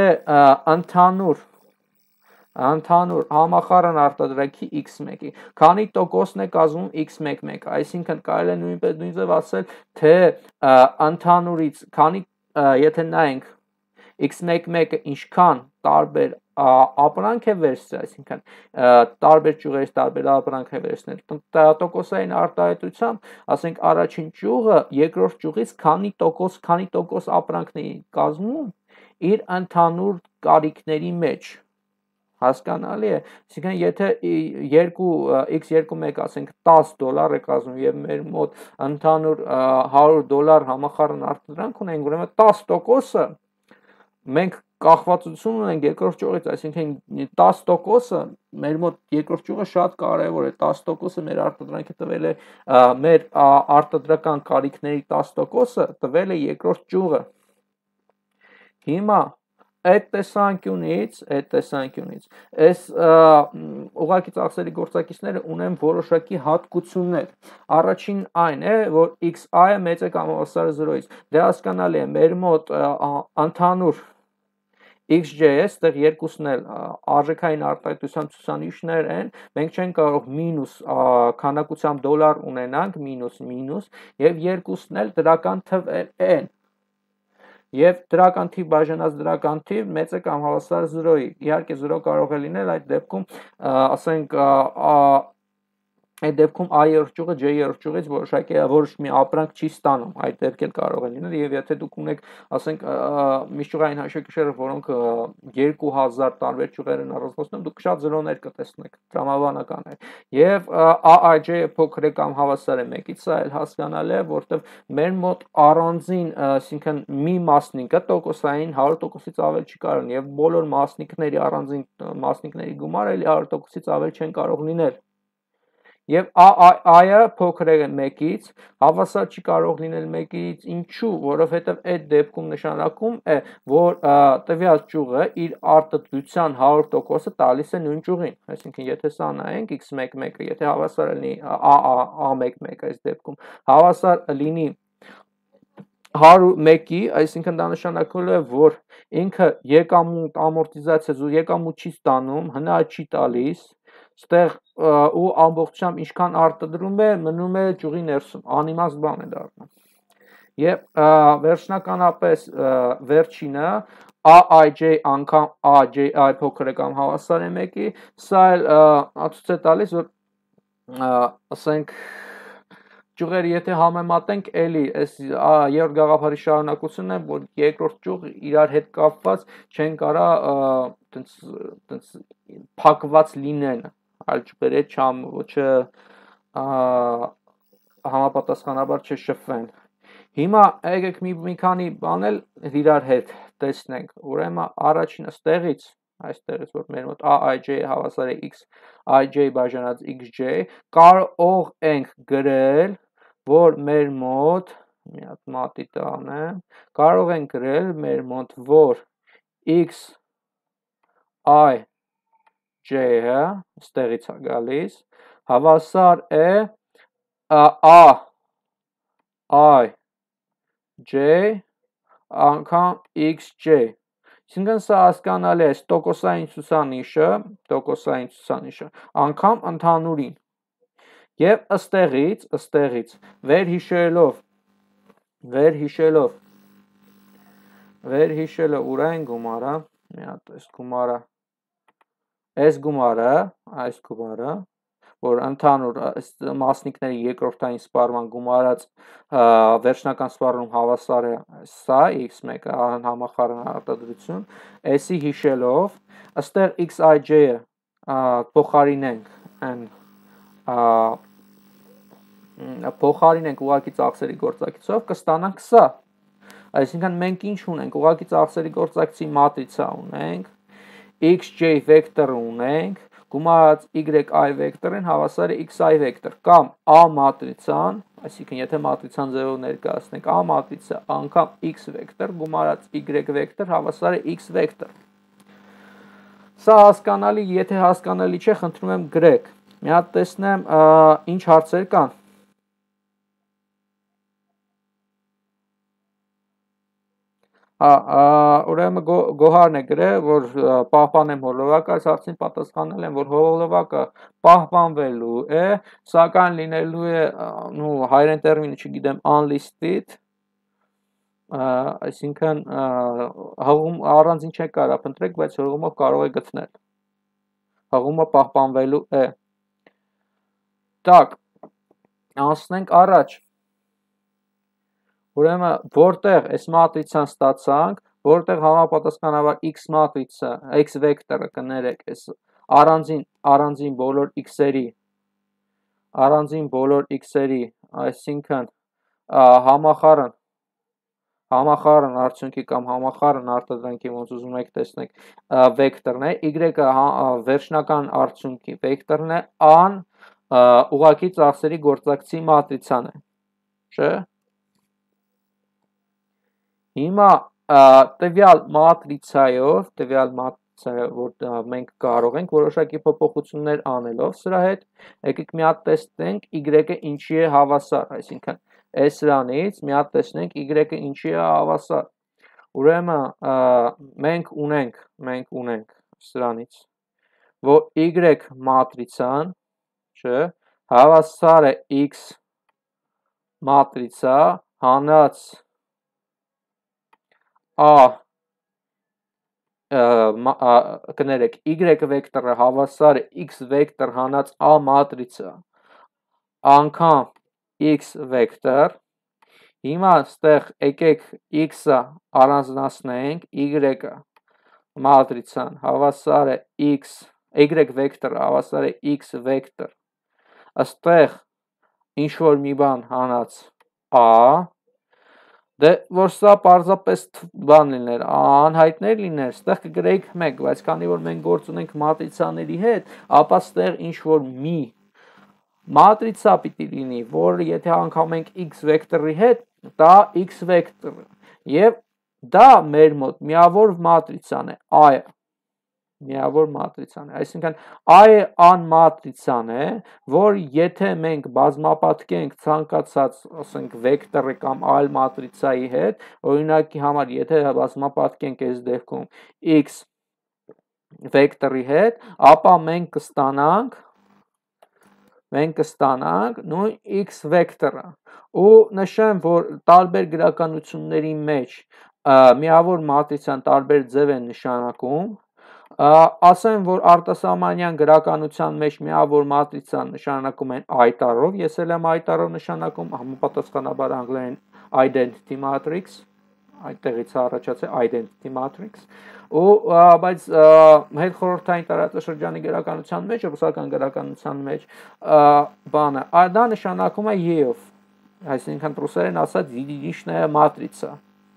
ընդհանուր համախառն արտադրանքի x1-ի քանի տոկոսն է կազմում x11, այսինքն կարելի է նույնպես ասել, թե ընդհանուրից քանի եթե նայենք x11-ը ինչքան տարբեր ապրանք է վերցրել, այսինքն տարբեր ճյուղերից տարբեր ապրանք է վերցնել, տոկոսային արտահայտությամբ, ասենք առաջին ճյուղը երկրորդ ճյուղից քանի տոկոս ապրանքն է կազմում իր ընդհանուր կարիքների մեջ, հասկանալի է, այսինքն եթե x21 ասենք $10 է կազմում եւ մեր մոտ ընդհանուր $100 համախառն արտադրանք ունենք, ուրեմն 10%-ը մենք կախվածություն ունենք երկրորդ ճյուղից, այսինքն 10%-ը մեր մոտ երկրորդ ճյուղը շատ կարևոր է, 10%-ը մեր արտադրանքի տվել է մեր արտադրական կարիքների 10%-ը տվել է երկրորդ ճյուղը։ Հիմա այդ տեսանկյունից այս ուղղակի ծախսերի գործակիցները ունեն որոշակի հատկություններ։ Առաջին այն է, որ xi-ը մեծ է կամ հավասար է 0-ից։ Դե հասկանալի է, մեր մոտ ընդհանուր xj-ը, այստեղ երկուսն էլ արժեքային արտահայտության ցուցանիշներ են, մենք չենք կարող մինուս քանակությամբ դոլար ունենանք, մինուս, եւ երկուսն էլ դրական թվեր են։ Եվ դրական թիվ բաժանած դրական թիվ մեծ է կամ հավասար 0-ի, իհարկե 0 կարող է լինել, այդ դեպքում ասենք այդ դեպքում i-րդ ճյուղը j-րդ ճյուղից որոշ մի ապրանք չի ստանում, այդ դեպք էլ կարող է լինել, եւ եթե դուք ունեք, ասենք, միջուղային հաշվեկշիռը, որոնք 2000 տարբեր ճյուղեր են առանձնացնում, դուք շատ 0-ներ կտեսնեք, տրամաբանական է։ Եվ AIJ-ը փոքր է կամ հավասար է 1-ից, սա էլ հասկանալի է, որտեղ մեր մոտ առանձին, այսինքն մի մասնիկը տոկոսային 100%-ից ավել չի կարող լինել, եւ բոլոր մասնիկների առանձին մասնիկների գումարը 100%-ից ավել չեն կարող լինել։ Եվ i-ը փոքր է 1-ից, հավասար չի կարող լինել 1-ից, ինչու, որովհետև այդ դեպքում նշանակում է, որ տվյալ ճյուղը իր արտադրության 100%-ը տալիս է նույն ճյուղին, այսինքն եթե սա նայենք x11-ը, եթե հավասար լինի a11-ը այս դեպքում, հավասար լինի 101-ի, այսինքն դա նշանակում է, որ ինքը եկամուտ ամորտիզացիա եկամուտ չի ստանում, հնա չի տալիս, ստեղ ու ամբողջությամբ ինչքան արտադրում է, մնում է ճյուղի ներսում, անիմաստ բան է դառնում։ Եվ վերջնականապես վերջինը AIJ անգամ AJI փոքր է կամ հավասար է 1-ի, սա էլ ցույց է տալիս, որ ասենք ճյուղերը եթե համեմատենք, էլի այս երրորդ գաղափարի շարունակությունն է, որ երկրորդ ճյուղ իրար հետ կապված չեն կարա այտենց փակված լինեն, այլ ճյուղերը համապատասխանաբար չշփվեն։ Հիմա եկեք մի քանի բան էլ իրար հետ տեսնենք, ուրեմն առաջինը այստեղից որ մեր մոտ AIJ-ը հավասար է xij բաժանած xj, կարող ենք գրել, որ մեր մոտ, մի հատ մատի տանեմ, կարող ենք գրել մեր մոտ, որ xij-ը, ստեղից է գալիս, հավասար է AIJ անգամ xj, Այսինքն սա հասկանալի է տոկոսային ցուցանիշը անգամ ընդհանուրին։ Եվ ըստեղից վերհիշելով ուր են գումարը, մի հատ այս գումարը, որ ընդհանուր մասնիկների երկրորդային սպառման գումարած վերջնական սպառում հավասար է սա x1 համախառն արտադրություն, էսի հիշելով ըստեղ xij-ը փոխարինենք ուղղակի ծախսերի գործակիցով կստանանք սա։ Այսինքն մենք ինչ ունենք, ուղղակի ծախսերի գործակցի մատրիցա ունենք, xj վեկտոր ունենք, գումարած y վեկտորին հավասար է xi վեկտոր կամ a մատրիցան, այսինքն եթե մատրիցան ձևով ներկայացնենք a մատրիցա անգամ x վեկտոր գումարած y վեկտոր հավասար է x վեկտոր։ Սա հասկանալի, եթե հասկանալի չէ, խնդրում եմ գրեք։ Մի հատ տեսնեմ ինչ հարցեր կան։ Ուրեմն Գոհարն է գրել, որ պահպանեմ հոլովակը, այս հարցին պատասխանել եմ, որ հոլովակը պահպանվելու է, սակայն լինելու է հայերեն տերմինը չգիտեմ unlisted, այսինքն հղում առանձին չեք կարող փնտրեք, բայց հղումով կարող եք գտնել։ Հղումը պահպանվելու է։ Так, անցնենք առաջ։ Ուրեմն որտեղ այս մատրիցան ստացանք, որտեղ համապատասխանաբար x մատրիցը, x վեկտորը կներեք այս առանձին բոլոր x-երի, այսինքն համախառն արդյունքի կամ համախառն արտադրանքի ոնց ուզում եք տեսնեք վեկտորն է, y-ը վերջնական արդյունքի վեկտորն է, an ուղղակի ծախսերի գործակցի մատրիցան է, չէ՞։ Հիմա տվյալ մատրիցայով, որ մենք կարող ենք որոշակի փոփոխություններ անելով սրա հետ, եկեք մի հատ տեսնենք y-ը ինչի է հավասար, այսինքն այս սրանից մի հատ տեսնենք y-ը ինչի է հավասար։ Ուրեմն մենք ունենք սրանից, որ y մատրիցան, չէ, հավասար է x մատրիցա հանած կներեք y վեկտորը հավասար է x վեկտոր հանած a մատրիցա անգամ x վեկտոր։ Հիմա ստեղ եկեք x-ը առանձնացնենք, y-ը մատրիցան հավասար է y վեկտորը հավասար է x վեկտոր, աստեղ ինչ որ մի բան հանած a, դե որ սա պարզապես բան լիներ, անհայտներ լիներ, ստեղ կգրեիք 1, բայց քանի որ մենք գործ ունենք մատրիցաների հետ, ապա ստեղ ինչ որ մի մատրիցա պիտի լինի, որը եթե անգամենք x վեկտորի հետ, դա x վեկտորը, եւ դա մեր մոտ միավոր մատրիցան է, I-ը, միավոր մատրիցան է, այսինքն I-ը անմատրիցան է, որ եթե մենք բազմապատկենք ցանկացած, ասենք, վեկտորի կամ այլ մատրիցայի հետ, օրինակի համար, եթե բազմապատկենք այս դեպքում x վեկտորի հետ, ապա մենք կստանանք նույն x վեկտորը, ու նշեմ, որ տարբեր գրականությունների մեջ միավոր մատրիցան տարբեր ձև են նշանակում, ասեմ, որ արտասահմանյան գրականության մեջ միավոր մատրիցան նշանակում են այտարով, ես էլ եմ այտարով նշանակում, համապատասխանաբար անգլերեն identity matrix, այդտեղից առաջացել identity matrix, բայց հետխորհրդային տարածաշրջանի գրականության մեջ, ռուսական գրականության մեջ բանը, դա նշանակում է ե-ով, այսինքն ռուսերեն ասած единичная matriца։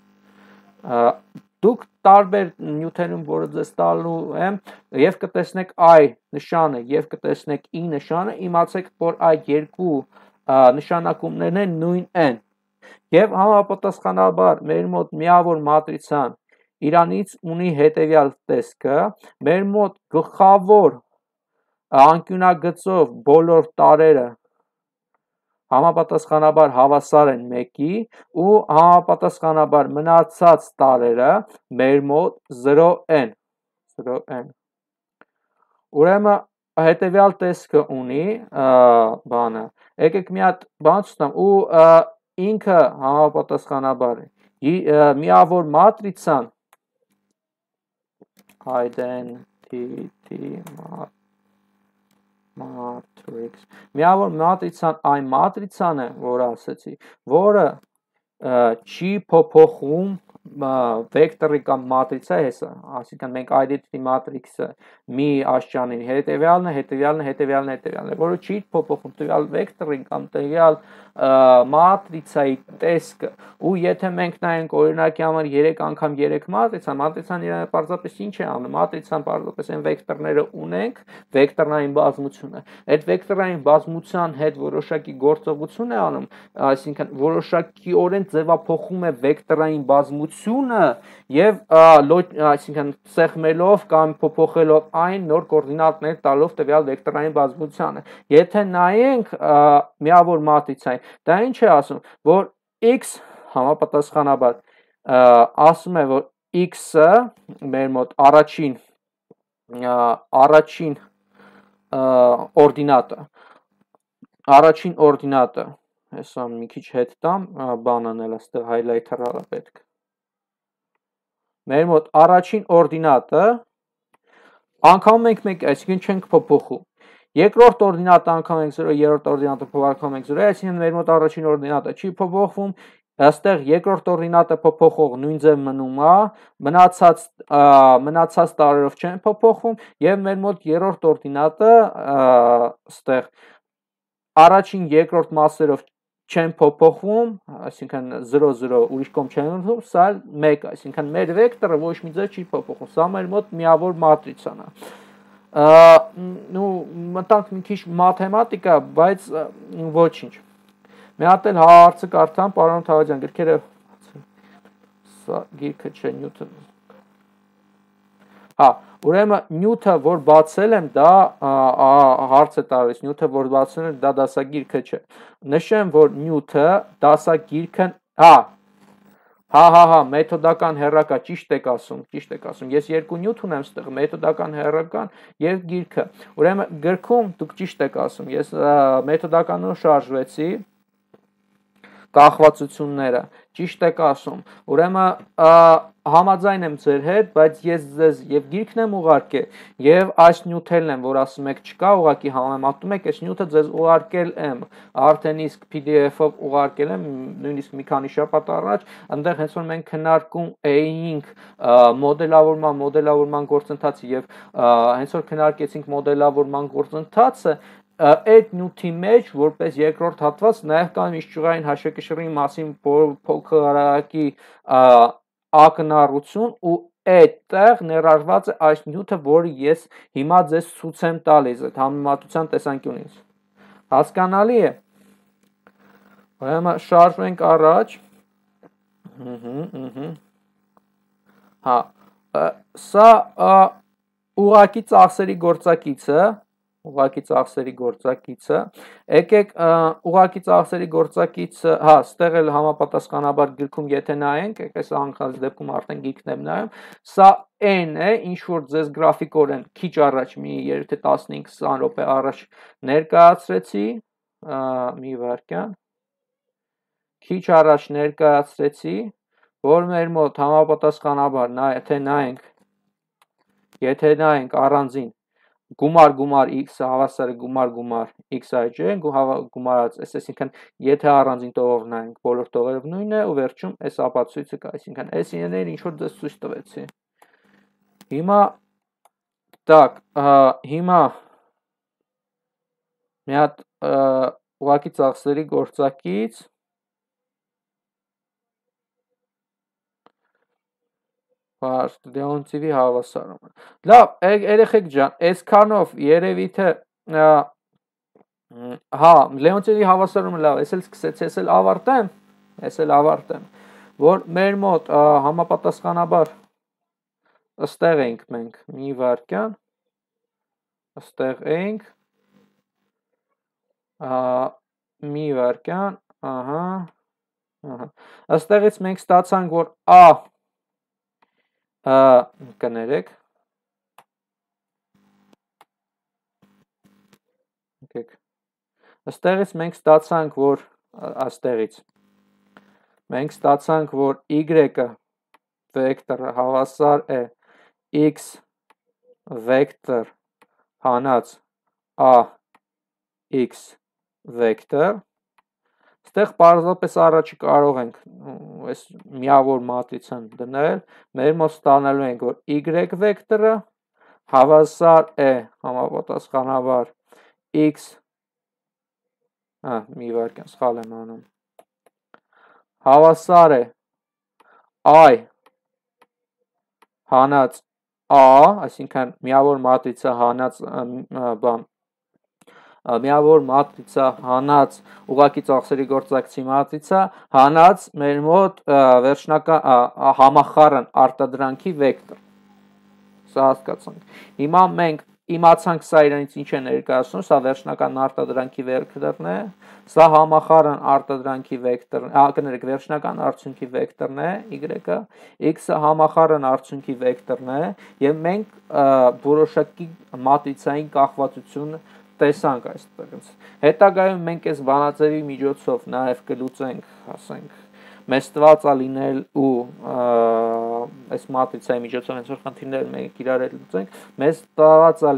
Դուք տարբեր նյութերում, որը ձեզ տալու եմ, եւ կտեսնեք I նշանը եւ կտեսնեք I նշանը, իմացեք, որ այդ երկու նշանակումներն են նույն n։ Եվ համապատասխանաբար մեր մոտ միավոր մատրիցան իրանից ունի հետևյալ տեսքը, մեր մոտ գլխավոր անկյունագծով բոլոր տարրերը համապատասխանաբար հավասար են 1-ի ու համապատասխանաբար մնացած տարերը մեր մոտ 0 են։ Ուրեմն հետևյալ տեսքը ունի բանը։ Եկեք մի հատ բան ցույց ու ինքը համապատասխանաբար միավոր մատրիցան identity matrix միավոր մատրիցան այն մատրիցան է, որ ասեցի, որը չի փոփոխում վեկտորի կամ մատրիցա հեսա, այսինքն մենք identity matrix-ը մի աշճանի հետևյալն է, որը չի փոփոխում տվյալ վեկտորի կամ տվյալ մատրիցայի տեսքը, ու եթե մենք նայենք օրինակի համար 3 անգամ 3 մատրիցան իրեն պարզապես ինչ է անում, մատրիցան պարզապես այն վեկտորները ունենք, վեկտորային բազմությունը, այդ վեկտորային բազմության հետ որոշակի գործողություն է անում, այսինքն որոշակիորեն ձևափոխում է վեկտորային բազմությունը եւ այսինքն սեղմելով կամ փոփոխելով այն նոր կոորդինատներ տալով տվյալ վեկտորային բազմությանը։ Եթե նայենք միավոր մատրիցային, դա ինչ է ասում, որ x համապատասխանաբար ասում է, որ x-ը մեր մոտ առաջին օրդինատը, հեսա մի քիչ հետ տամ, բանն էլ այստեղ highlighter-ը պետք։ Մեր մոտ առաջին օրդինատը անգամ ենք մեկ, այսինքն չենք փոփոխում։ Երկրորդ օրդինատը անգամ ենք 0, երրորդ օրդինատը փոխարկում ենք 0, այսինքն մեր մոտ առաջին օրդինատը չի փոփոխվում, այստեղ երկրորդ օրդինատը փոփոխող նույն ձև մնում է, մնացած տարերով չեն փոփոխվում եւ մեր մոտ երրորդ օրդինատը այստեղ առաջին երկրորդ մասերով չեն փոփոխվում, այսինքն 0 ուրիշ կողմ չեն ունենում, սա 1, այսինքն մեր վեկտորը ոչ մի ձև չի փոփոխվում, սա մեր մոտ միավոր մատրիցան է։ Նու մտանք մի քիչ մաթեմատիկա, բայց ոչինչ։ Մի հատ էլ հարցը կարդամ, պարոն Թավադյան, գրքերը սա գիրքը չէ, Նյուտոն։ Ուրեմն նյութը, որ բացել եմ, դա հարց է տալիս, նյութը, որ բացել եմ, դա դասագիրքը չէ։ Նշեմ, որ նյութը դասագիրքն, մեթոդական հեռակա, ճիշտ եք ասում, ես երկու նյութ ունեմ ստեղ, մեթոդական հեռական և գիրքը, ուրեմն գրքում դուք ճիշտ եք ասում, ես մեթոդականով շարժվեցի, կախվածությունները, ճիշտ եք ասում, ուրեմն համաձայն եմ ձեր հետ, բայց ես ձեզ և գիրքն եմ ուղարկել, և այս նյութերն եմ, որ ասում եք չկա, ուղղակի համեմատում եք, այս նյութը ձեզ ուղարկել եմ, արդեն իսկ PDF-ով ուղարկել եմ, նույնիսկ մի քանի շաբաթ առաջ, այնտեղ հենց որ մենք քննարկում էինք մոդելավորման գործընթացը և հենց որ քննարկեցինք մոդելավորման գործընթացը, այդ նյութի մեջ, որպես երկրորդ հատված, նաև կան միջճյուղային հաշվեկշռի մասին փոքրակի ակնառություն ու այդտեղ ներառված է այս նյութը, որը ես հիմա ձեզ ցույց եմ տալիս այդ համեմատության տեսանկյունից։ Հասկանալի է։ Ուրեմն շարժվենք առաջ։ Սա ուղղակի ծախսերի գործակիցը, եկեք ուղղակի ծախսերի գործակիցը, ստեղ էլ համապատասխանաբար գրքում եթե նայենք, այս անկած դեպքում արդեն գիրքն եմ նայում, սա n է, ինչ որ ձեզ գրաֆիկորեն քիչ առաջ մի 15-20 րոպե առաջ ներկայացրեցի, մի վայրկյան, քիչ առաջ ներկայացրեցի, որ մեր մոտ համապատասխանաբար, եթե նայենք առանձին գումար x-ը հավասար է գումար x-ij, գումարած s, այսինքն եթե առանձին տողով նայենք, բոլոր տողերով նույնն է ու վերջում այս ապացույցը կա, այսինքն այս իներ ինչ որ ձեզ ցույց տվեցի։ Հիմա մի հատ ուղղակի ծախսերի գործակից Լեոնտիևի հավասարումը։ Լավ, երեխեք ջան, այսքանով երևի թե Լեոնտիևի հավասարումը լավ, ես էլ սկսեցի, ես էլ ավարտեմ, որ մեր մոտ համապատասխանաբար ըստեղ ենք մենք, մի վայրկյան, ըստեղ ենք, մի վարկյան, ահա, Այստեղից մենք ստացանք, որ A կներեք, Այստեղից մենք ստացանք, որ Y-ը վեկտորը հավասար է X վեկտոր հանած AX վեկտոր, Այստեղ պարզապես առաջի կարող ենք այս միավոր մատրիցան դնել, մեր մոտ ստանալու ենք, որ Y վեկտորը հավասար է համապատասխանաբար X, մի վարկյան սխալ եմ անում, հավասար է I հանած A, այսինքն միավոր մատրիցա հանած ուղղակի ծախսերի գործակցի մատրիցա հանած մեր մոտ վերջնական համախառն արտադրանքի վեկտոր։ Սա հասկացանք։ Հիմա մենք իմացանք սա իրենից ինչ է ներկայացնում, սա վերջնական արտադրանքի վեկտորն է, սա համախառն արտադրանքի վեկտորն է, կներեք, վերջնական արդյունքի վեկտորն է, Y-ը, X-ը համախառն արդյունքի վեկտորն է, եւ մենք որոշակի մատրիցային կախվածություն տեսանք այստեղից։ Հետագայում մենք այս բանաձևի միջոցով նաեւ կլուծենք, ասենք, մեզ տված է լինելու այս մատրիցայի միջոցով հենց որ խնդիրները մենք իրար հետ լուծենք, մեզ տված է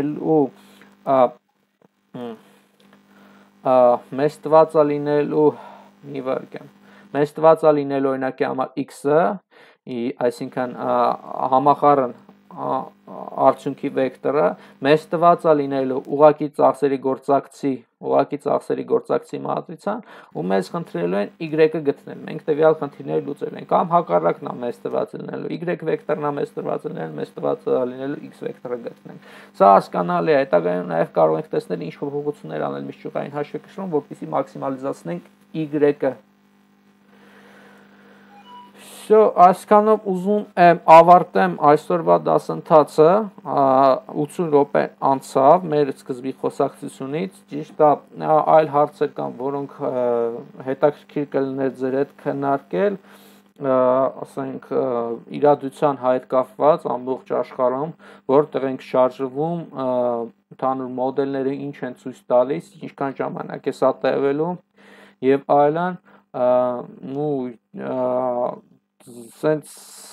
լինելու օրինակի համար X-ը, այսինքն համախառն արդյունքի վեկտորը, մեզ տված է լինելու ուղղակի ծախսերի գործակցի մատրիցան, ու մեզ խնդրելու են Y-ը գտնել։ Մենք տվյալ խնդիրները լուծել ենք, կամ հակառակն է մեզ տված լինելու Y վեկտորն է մեզ տված լինելու, մեզ տված լինելու X վեկտորը գտնենք։ Սա հասկանալի է, հետագայում նաև կարող ենք տեսնել ինչ փոփոխություններ անել միջուկային հաշվեկշռում, որպեսզի մաքսիմալիզացնենք Y-ը։ Այսքանով ուզում եմ ավարտեմ այսօրվա դասընթացը, 80 րոպե անցավ մեր սկզբի խոսակցությունից, ճիշտ է, այլ հարցեր կան, որոնք հետաքրքիր կլիներ ձեր հետ քննարկել, ասենք իրադության հետ կապված ամբողջ աշխարհում, որտեղ ենք շարժվում, ընդհանուր մոդելները ինչ են ցույց տալիս, ինչքան ժամանակ է սա տևելու եւ այլն, սենց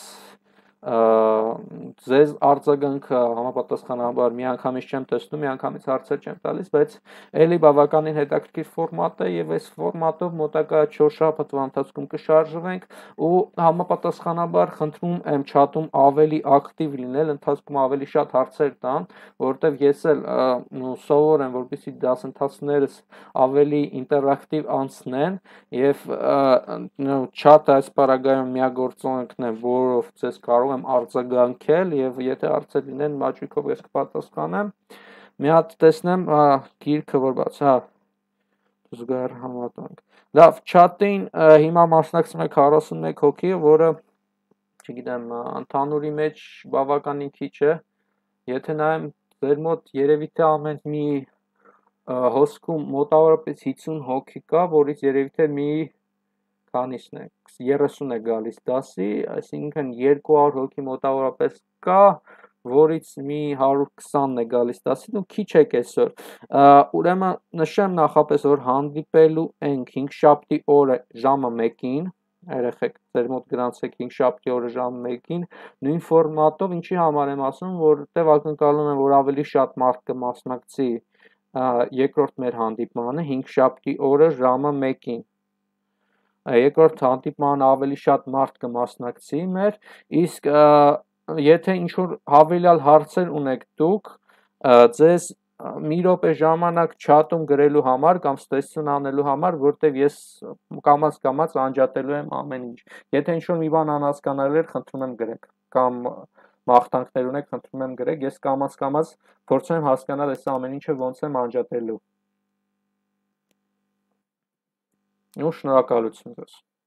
ձեզ արձագանքը համապատասխանաբար միանգամից չեմ տեսնում, միանգամից հարցեր չեմ տալիս, բայց էլի բավականին հետաքրքիր ֆորմատ է եւ այս ֆորմատով մոտակա 4 շաբաթվա ընթացքում կշարժվենք ու համապատասխանաբար խնդրում եմ չաթում ավելի ակտիվ լինել, ընթացքում ավելի շատ հարցեր տան, որովհետեւ ես էլ սովոր եմ, որպեսզի դասընթացներս ավելի ինտերակտիվ անցնեն եւ չաթը այս պարագայում միագործոնքն է, որով ձեզ կարող եմ արձագանքել եւ եթե հարցեր լինեն մաճույքով ես կպատասխանեմ։ Մի հատ տեսնեմ գիրքը որ բաց, զուգահեռ համատանք։ Լավ, չաթին հիմա մասնակցում է 41 հոգի, որը չգիտեմ, ընդհանուրի մեջ բավականին քիչ է։ Եթե նայեմ ձեր մոտ երևի թե ամեն մի հոսքում մոտավորապես 50 հոգի կա, որից երևի թե մի քանիսն է, 30 է գալիս դասի, այսինքն 200 հոգի մոտավորապես կա, որից մի 120-ն է գալիս դասի, ու քիչ է կեսօր։ Ուրեմն նշեմ նախապես, որ հանդիպելու ենք 5-շաբթի օրը ժամը 1-ին, երեխեք, ձեր մոտ գրանցեք 5-շաբթի օրը ժամը 1-ին, նույն ֆորմատով, ինչի համար եմ ասում, որտեղ ակնկալում եմ, որ ավելի շատ մարդ կմասնակցի երկրորդ մեր հանդիպմանը 5-շաբթի օրը ժամը 1-ին։ Երկրորդ հանդիպման ավելի շատ մարդ կմասնակցի մեր, իսկ եթե ինչ-որ հավելյալ հարցեր ունեք դուք, ձեզ մի րոպե ժամանակ չաթում գրելու համար կամ ստեսություն անելու համար, որտեղ ես կամաց անջատելու եմ ամեն ինչ։ Եթե ինչ-որ մի բան անհասկանալի էր, խնդրում եմ գրեք, կամ մաղթանքներ ունեք, խնդրում եմ գրեք, ես կամաց փորձում եմ հասկանալ այս ամեն ինչը ոնց եմ անջատելու։ Ու շնորհակալություն ձեզ։